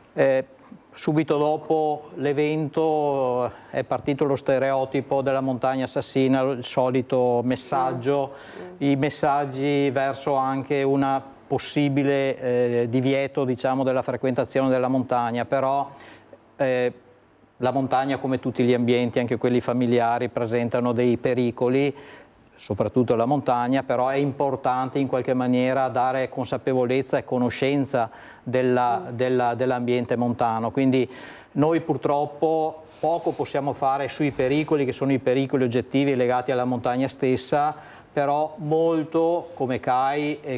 Subito dopo l'evento è partito lo stereotipo della montagna assassina, il solito messaggio, i messaggi verso anche una possibile divieto, diciamo, della frequentazione della montagna, però la montagna, come tutti gli ambienti, anche quelli familiari, presentano dei pericoli, soprattutto la montagna, però è importante in qualche maniera dare consapevolezza e conoscenza dell'ambiente montano. Quindi noi purtroppo poco possiamo fare sui pericoli, che sono i pericoli oggettivi legati alla montagna stessa, però molto come CAI e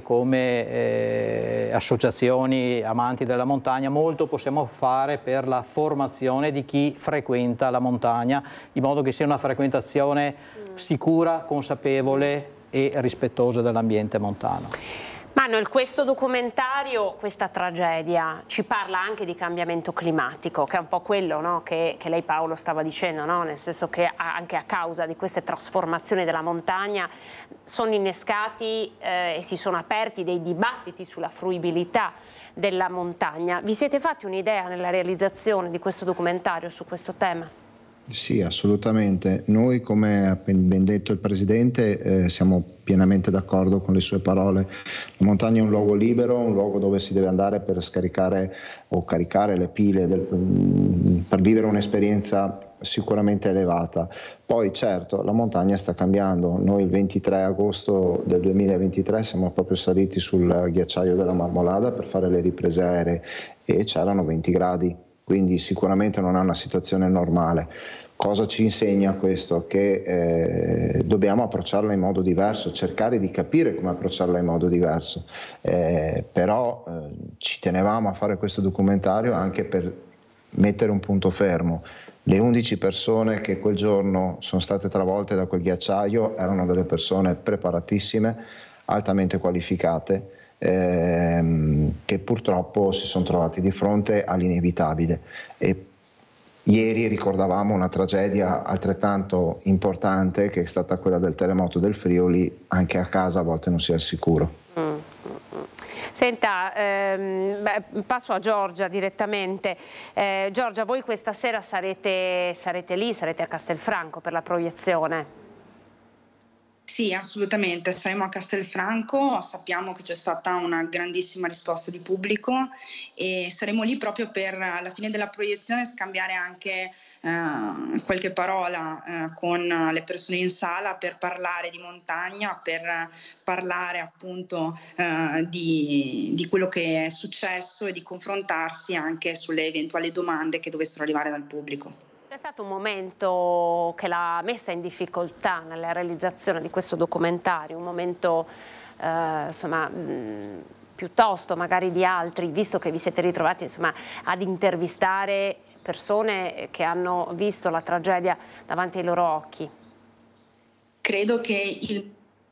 come associazioni amanti della montagna, molto possiamo fare per la formazione di chi frequenta la montagna, in modo che sia una frequentazione sicura, consapevole e rispettosa dell'ambiente montano. Manuel, questo documentario, questa tragedia, ci parla anche di cambiamento climatico, che è un po' quello, no, che lei, Paolo, stava dicendo, no? Nel senso che anche a causa di queste trasformazioni della montagna sono innescati e si sono aperti dei dibattiti sulla fruibilità della montagna. Vi siete fatti un'idea nella realizzazione di questo documentario su questo tema? Sì, assolutamente. Noi, come ha ben detto il Presidente, siamo pienamente d'accordo con le sue parole. La montagna è un luogo libero, un luogo dove si deve andare per scaricare o caricare le pile, per vivere un'esperienza sicuramente elevata. Poi certo, la montagna sta cambiando. Noi il 23 agosto del 2023 siamo proprio saliti sul ghiacciaio della Marmolada per fare le riprese aeree e c'erano 20 gradi. Quindi sicuramente non è una situazione normale. Cosa ci insegna questo? Che dobbiamo approcciarla in modo diverso, cercare di capire come approcciarla in modo diverso. Però ci tenevamo a fare questo documentario anche per mettere un punto fermo. Le 11 persone che quel giorno sono state travolte da quel ghiacciaio erano delle persone preparatissime, altamente qualificate, che purtroppo si sono trovati di fronte all'inevitabile. E ieri ricordavamo una tragedia altrettanto importante, che è stata quella del terremoto del Friuli. Anche a casa a volte non si è al sicuro. Senta, passo a Giorgia direttamente. Giorgia, voi questa sera sarete lì, sarete a Castelfranco per la proiezione? Sì, assolutamente, saremo a Castelfranco, sappiamo che c'è stata una grandissima risposta di pubblico e saremo lì proprio per, alla fine della proiezione, scambiare anche qualche parola con le persone in sala per parlare di montagna, per parlare appunto di quello che è successo e di confrontarsi anche sulle eventuali domande che dovessero arrivare dal pubblico. C'è stato un momento che l'ha messa in difficoltà nella realizzazione di questo documentario, un momento insomma piuttosto magari di altri, visto che vi siete ritrovati insomma ad intervistare persone che hanno visto la tragedia davanti ai loro occhi? Credo che il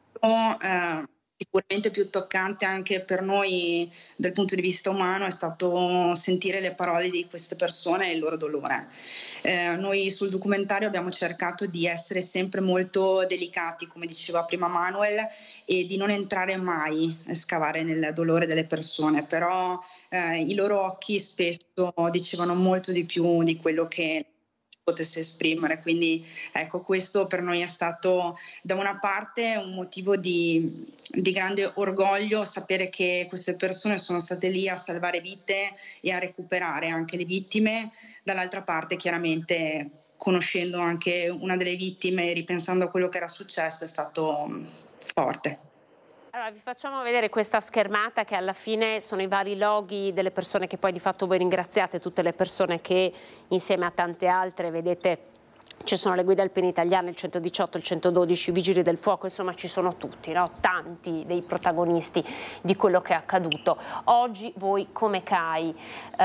sicuramente più toccante anche per noi dal punto di vista umano è stato sentire le parole di queste persone e il loro dolore. Noi sul documentario abbiamo cercato di essere sempre molto delicati, come diceva prima Manuel, e di non entrare mai a scavare nel dolore delle persone, però i loro occhi spesso dicevano molto di più di quello che potesse esprimere, quindi ecco, questo per noi è stato da una parte un motivo di grande orgoglio, sapere che queste persone sono state lì a salvare vite e a recuperare anche le vittime, dall'altra parte chiaramente conoscendo anche una delle vittime e ripensando a quello che era successo è stato forte. Allora, vi facciamo vedere questa schermata che alla fine sono i vari loghi delle persone che poi di fatto voi ringraziate, tutte le persone che insieme a tante altre, vedete, ci sono le guide alpine italiane, il 118, il 112, i vigili del fuoco, insomma ci sono tutti, no? Tanti dei protagonisti di quello che è accaduto. Oggi voi come CAI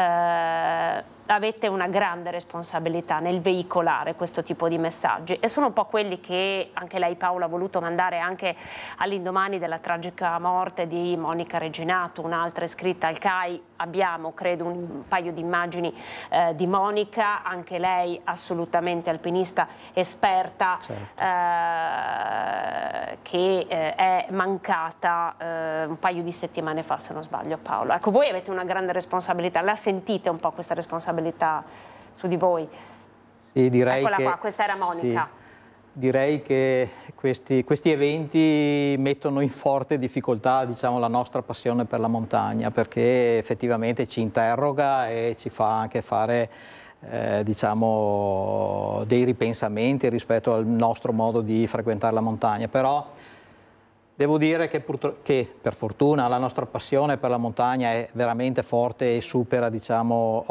avete una grande responsabilità nel veicolare questo tipo di messaggi e sono un po' quelli che anche lei, Paola, ha voluto mandare anche all'indomani della tragica morte di Monica Reginato, un'altra iscritta al CAI, abbiamo credo un paio di immagini di Monica, anche lei assolutamente alpinista esperta, certo. Che è mancata un paio di settimane fa, se non sbaglio, Paolo. Ecco, voi avete una grande responsabilità, la sentite un po' questa responsabilità su di voi? Sì, direi Eccola che, qua, questa era Monica. Sì. Direi che questi eventi mettono in forte difficoltà, diciamo, la nostra passione per la montagna, perché effettivamente ci interroga e ci fa anche fare diciamo, dei ripensamenti rispetto al nostro modo di frequentare la montagna. Però devo dire che per fortuna la nostra passione per la montagna è veramente forte e supera, diciamo,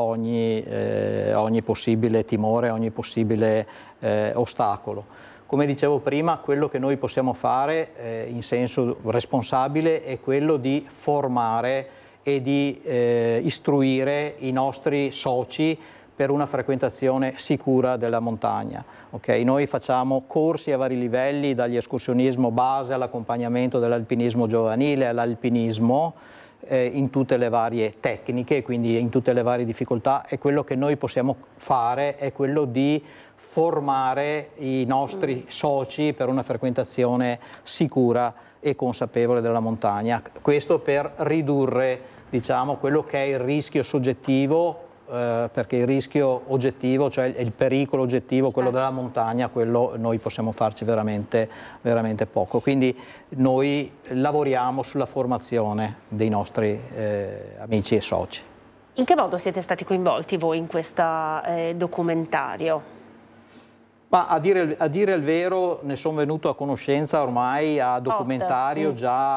ogni possibile timore, ogni possibile ostacolo. Come dicevo prima, quello che noi possiamo fare in senso responsabile è quello di formare e di istruire i nostri soci per una frequentazione sicura della montagna. Okay? Noi facciamo corsi a vari livelli, dagli escursionismo base all'accompagnamento dell'alpinismo giovanile, all'alpinismo in tutte le varie tecniche, quindi in tutte le varie difficoltà, e quello che noi possiamo fare è quello di formare i nostri soci per una frequentazione sicura e consapevole della montagna. Questo per ridurre, diciamo, quello che è il rischio soggettivo, perché il rischio oggettivo, cioè il pericolo oggettivo, quello della montagna, quello noi possiamo farci veramente poco. Quindi noi lavoriamo sulla formazione dei nostri amici e soci. In che modo siete stati coinvolti voi in questo documentario? Ma a dire il vero, ne sono venuto a conoscenza ormai a documentario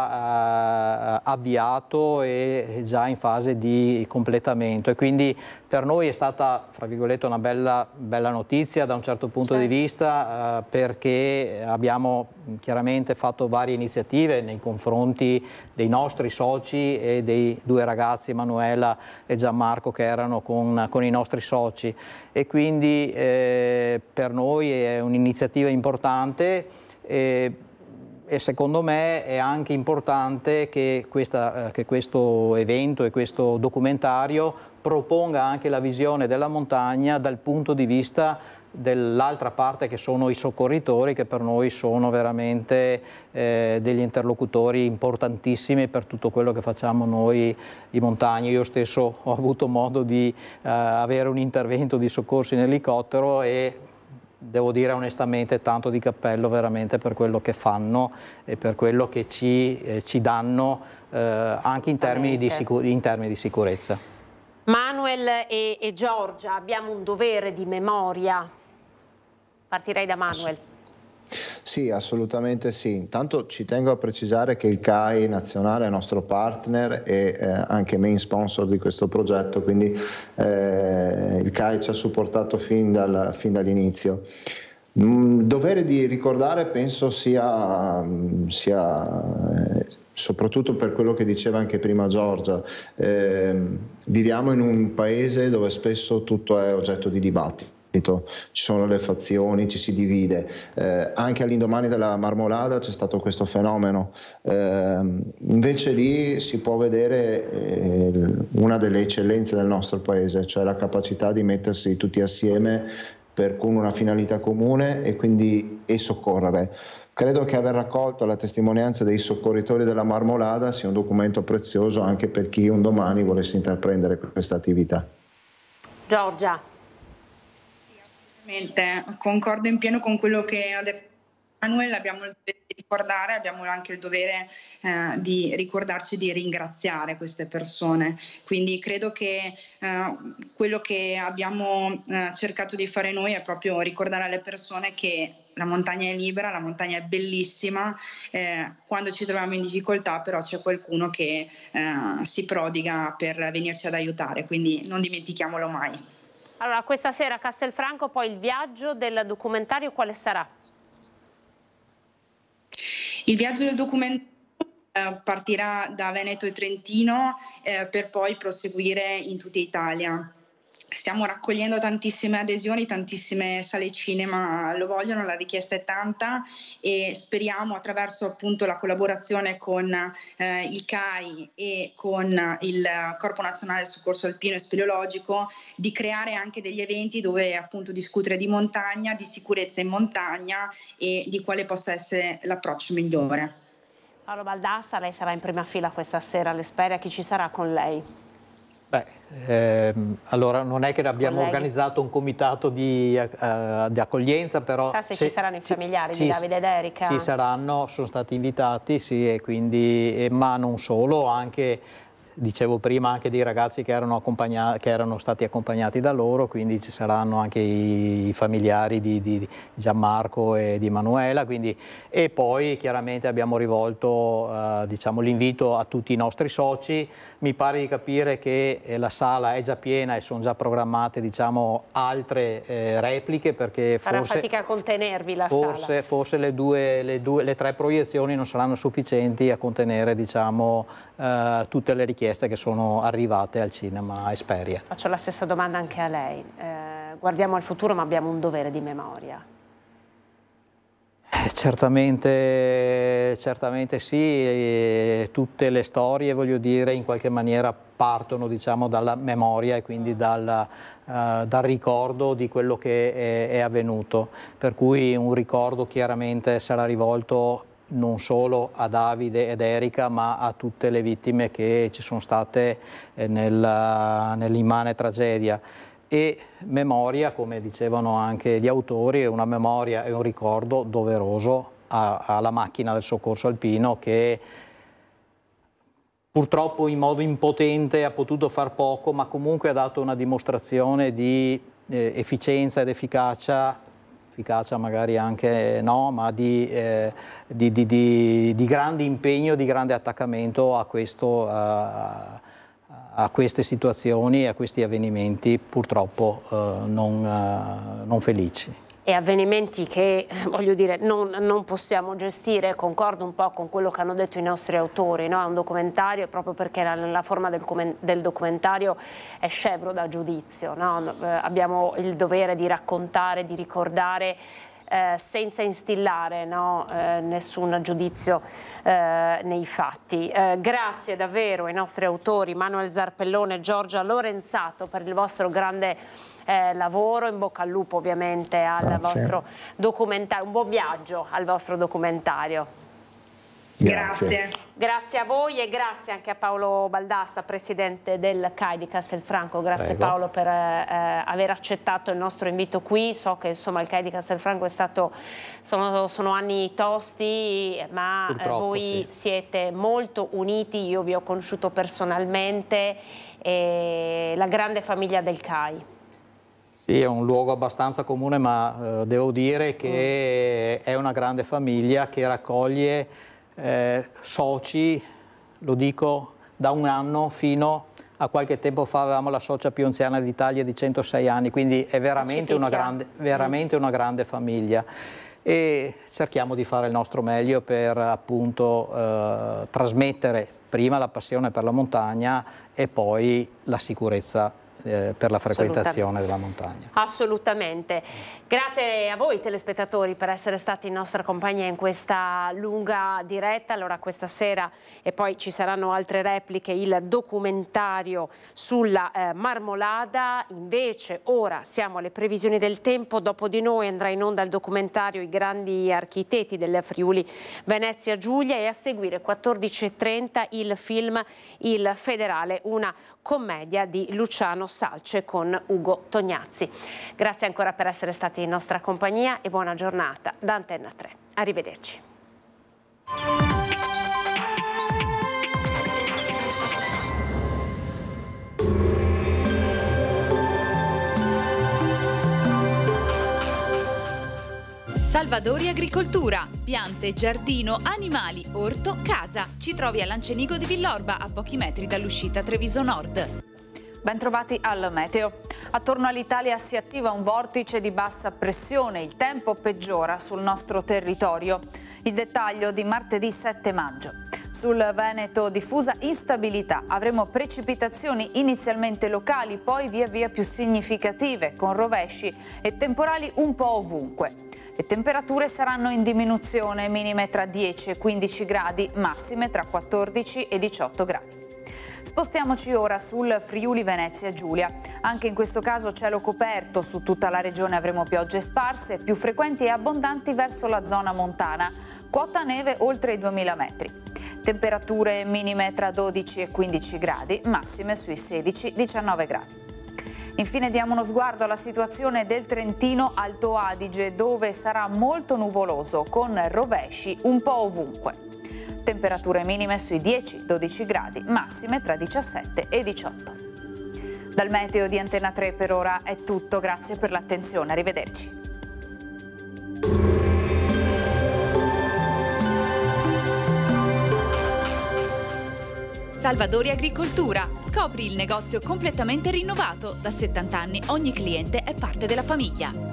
già avviato e già in fase di completamento, e quindi per noi è stata, fra virgolette, una bella notizia da un certo punto di vista, perché abbiamo chiaramente fatto varie iniziative nei confronti dei nostri soci e dei due ragazzi, Emanuela e Gianmarco, che erano con i nostri soci, e quindi per noi è un'iniziativa importante e secondo me è anche importante che questo evento e questo documentario proponga anche la visione della montagna dal punto di vista dell'altra parte, che sono i soccorritori, che per noi sono veramente degli interlocutori importantissimi per tutto quello che facciamo noi i montagni. Io stesso ho avuto modo di avere un intervento di soccorso in elicottero e devo dire onestamente tanto di cappello veramente per quello che fanno e per quello che ci danno anche in termini di sicurezza. Manuel e Giorgia, abbiamo un dovere di memoria. Partirei da Manuel. Sì, assolutamente sì. Intanto ci tengo a precisare che il CAI nazionale è nostro partner e anche main sponsor di questo progetto, quindi il CAI ci ha supportato fin dall'inizio. Dovere di ricordare penso sia soprattutto per quello che diceva anche prima Giorgia, viviamo in un paese dove spesso tutto è oggetto di dibattito. Ci sono le fazioni, ci si divide, anche all'indomani della Marmolada c'è stato questo fenomeno, invece lì si può vedere una delle eccellenze del nostro paese, cioè la capacità di mettersi tutti assieme con una finalità comune e soccorrere. Credo che aver raccolto la testimonianza dei soccorritori della Marmolada sia un documento prezioso anche per chi un domani volesse intraprendere questa attività. Giorgia. Concordo in pieno con quello che ha detto Manuel, abbiamo il dovere di ricordare, abbiamo anche il dovere di ricordarci di ringraziare queste persone, quindi credo che quello che abbiamo cercato di fare noi è proprio ricordare alle persone che la montagna è libera, la montagna è bellissima, quando ci troviamo in difficoltà però c'è qualcuno che si prodiga per venirci ad aiutare, quindi non dimentichiamolo mai. Allora, questa sera a Castelfranco, poi il viaggio del documentario quale sarà? Il viaggio del documentario partirà da Veneto e Trentino per poi proseguire in tutta Italia. stiamo raccogliendo tantissime adesioni, tantissime sale cinema lo vogliono, la richiesta è tanta e speriamo attraverso appunto la collaborazione con il CAI e con il Corpo Nazionale Soccorso Alpino e Speleologico di creare anche degli eventi dove appunto discutere di montagna, di sicurezza in montagna e di quale possa essere l'approccio migliore. Paolo Baldassa, lei sarà in prima fila questa sera all'Esperia, chi ci sarà con lei? Allora non è che abbiamo organizzato un comitato di accoglienza, però sa se ci saranno i familiari di Davide ed Erika? Sì, saranno, sono stati invitati, sì, e quindi, ma non solo, anche, dicevo prima, anche dei ragazzi che erano stati accompagnati da loro, quindi ci saranno anche i familiari di Gianmarco e di Manuela, quindi, e poi chiaramente abbiamo rivolto diciamo, l'invito a tutti i nostri soci. Mi pare di capire che la sala è già piena e sono già programmate, diciamo, altre repliche, perché farà fatica a contenervi la sala. Forse le 3 proiezioni non saranno sufficienti a contenere, diciamo, tutte le richieste che sono arrivate al cinema Esperia. Faccio la stessa domanda anche a lei. Guardiamo al futuro, ma abbiamo un dovere di memoria. Certamente sì, tutte le storie, voglio dire, in qualche maniera partono, diciamo, dalla memoria e quindi dal ricordo di quello che è avvenuto, per cui un ricordo chiaramente sarà rivolto non solo a Davide ed Erika, ma a tutte le vittime che ci sono state nell'immane tragedia. E memoria, come dicevano anche gli autori, è una memoria e un ricordo doveroso alla macchina del soccorso alpino, che purtroppo in modo impotente ha potuto far poco, ma comunque ha dato una dimostrazione di efficienza ed efficacia magari anche no, ma di grande impegno, di grande attaccamento a queste situazioni e a questi avvenimenti purtroppo non felici. E avvenimenti che, voglio dire, non possiamo gestire. Concordo un po' con quello che hanno detto i nostri autori, no? È un documentario, proprio perché la forma del documentario è scevro da giudizio, no? Abbiamo il dovere di raccontare, di ricordare, senza instillare, no, nessun giudizio nei fatti. Grazie davvero ai nostri autori Manuel Zarpellone e Giorgia Lorenzato per il vostro grande lavoro. In bocca al lupo ovviamente al vostro documentario, un buon viaggio al vostro documentario. Grazie a voi e grazie anche a Paolo Baldassa, presidente del CAI di Castelfranco. Grazie. Prego. Paolo, per aver accettato il nostro invito qui. So che insomma il CAI di Castelfranco è stato, sono anni tosti, ma voi siete molto uniti. Io vi ho conosciuto personalmente, la grande famiglia del CAI. Sì, è un luogo abbastanza comune, ma devo dire che è una grande famiglia che raccoglie soci, lo dico, da un anno fino a qualche tempo fa avevamo la socia più anziana d'Italia di 106 anni, quindi è veramente una grande famiglia, e cerchiamo di fare il nostro meglio per appunto trasmettere prima la passione per la montagna e poi la sicurezza per la frequentazione della montagna. Assolutamente. Grazie a voi telespettatori per essere stati in nostra compagnia in questa lunga diretta. Allora questa sera, e poi ci saranno altre repliche, il documentario sulla Marmolada. Invece ora siamo alle previsioni del tempo. Dopo di noi andrà in onda il documentario I grandi architetti del Friuli Venezia Giulia, e a seguire 14:30 il film Il Federale, una commedia di Luciano Salce con Ugo Tognazzi. Grazie ancora per essere stati in nostra compagnia e buona giornata da Antenna 3. Arrivederci. Salvadori Agricoltura, piante, giardino, animali, orto, casa. Ci trovi a Lancenigo di Villorba, a pochi metri dall'uscita Treviso Nord. Bentrovati al meteo. Attorno all'Italia si attiva un vortice di bassa pressione, il tempo peggiora sul nostro territorio. Il dettaglio di martedì 7 maggio. Sul Veneto diffusa instabilità, avremo precipitazioni inizialmente locali, poi via via più significative, con rovesci e temporali un po' ovunque. Le temperature saranno in diminuzione, minime tra 10 e 15 gradi, massime tra 14 e 18 gradi. Spostiamoci ora sul Friuli Venezia Giulia. Anche in questo caso cielo coperto, su tutta la regione avremo piogge sparse, più frequenti e abbondanti verso la zona montana. Quota neve oltre i 2000 metri. Temperature minime tra 12 e 15 gradi, massime sui 16-19 gradi. Infine diamo uno sguardo alla situazione del Trentino Alto Adige, dove sarà molto nuvoloso, con rovesci un po' ovunque. Temperature minime sui 10-12 gradi, massime tra 17 e 18. Dal meteo di Antena 3 per ora è tutto, grazie per l'attenzione, arrivederci. Salvadori Agricoltura. Scopri il negozio completamente rinnovato. Da 70 anni ogni cliente è parte della famiglia.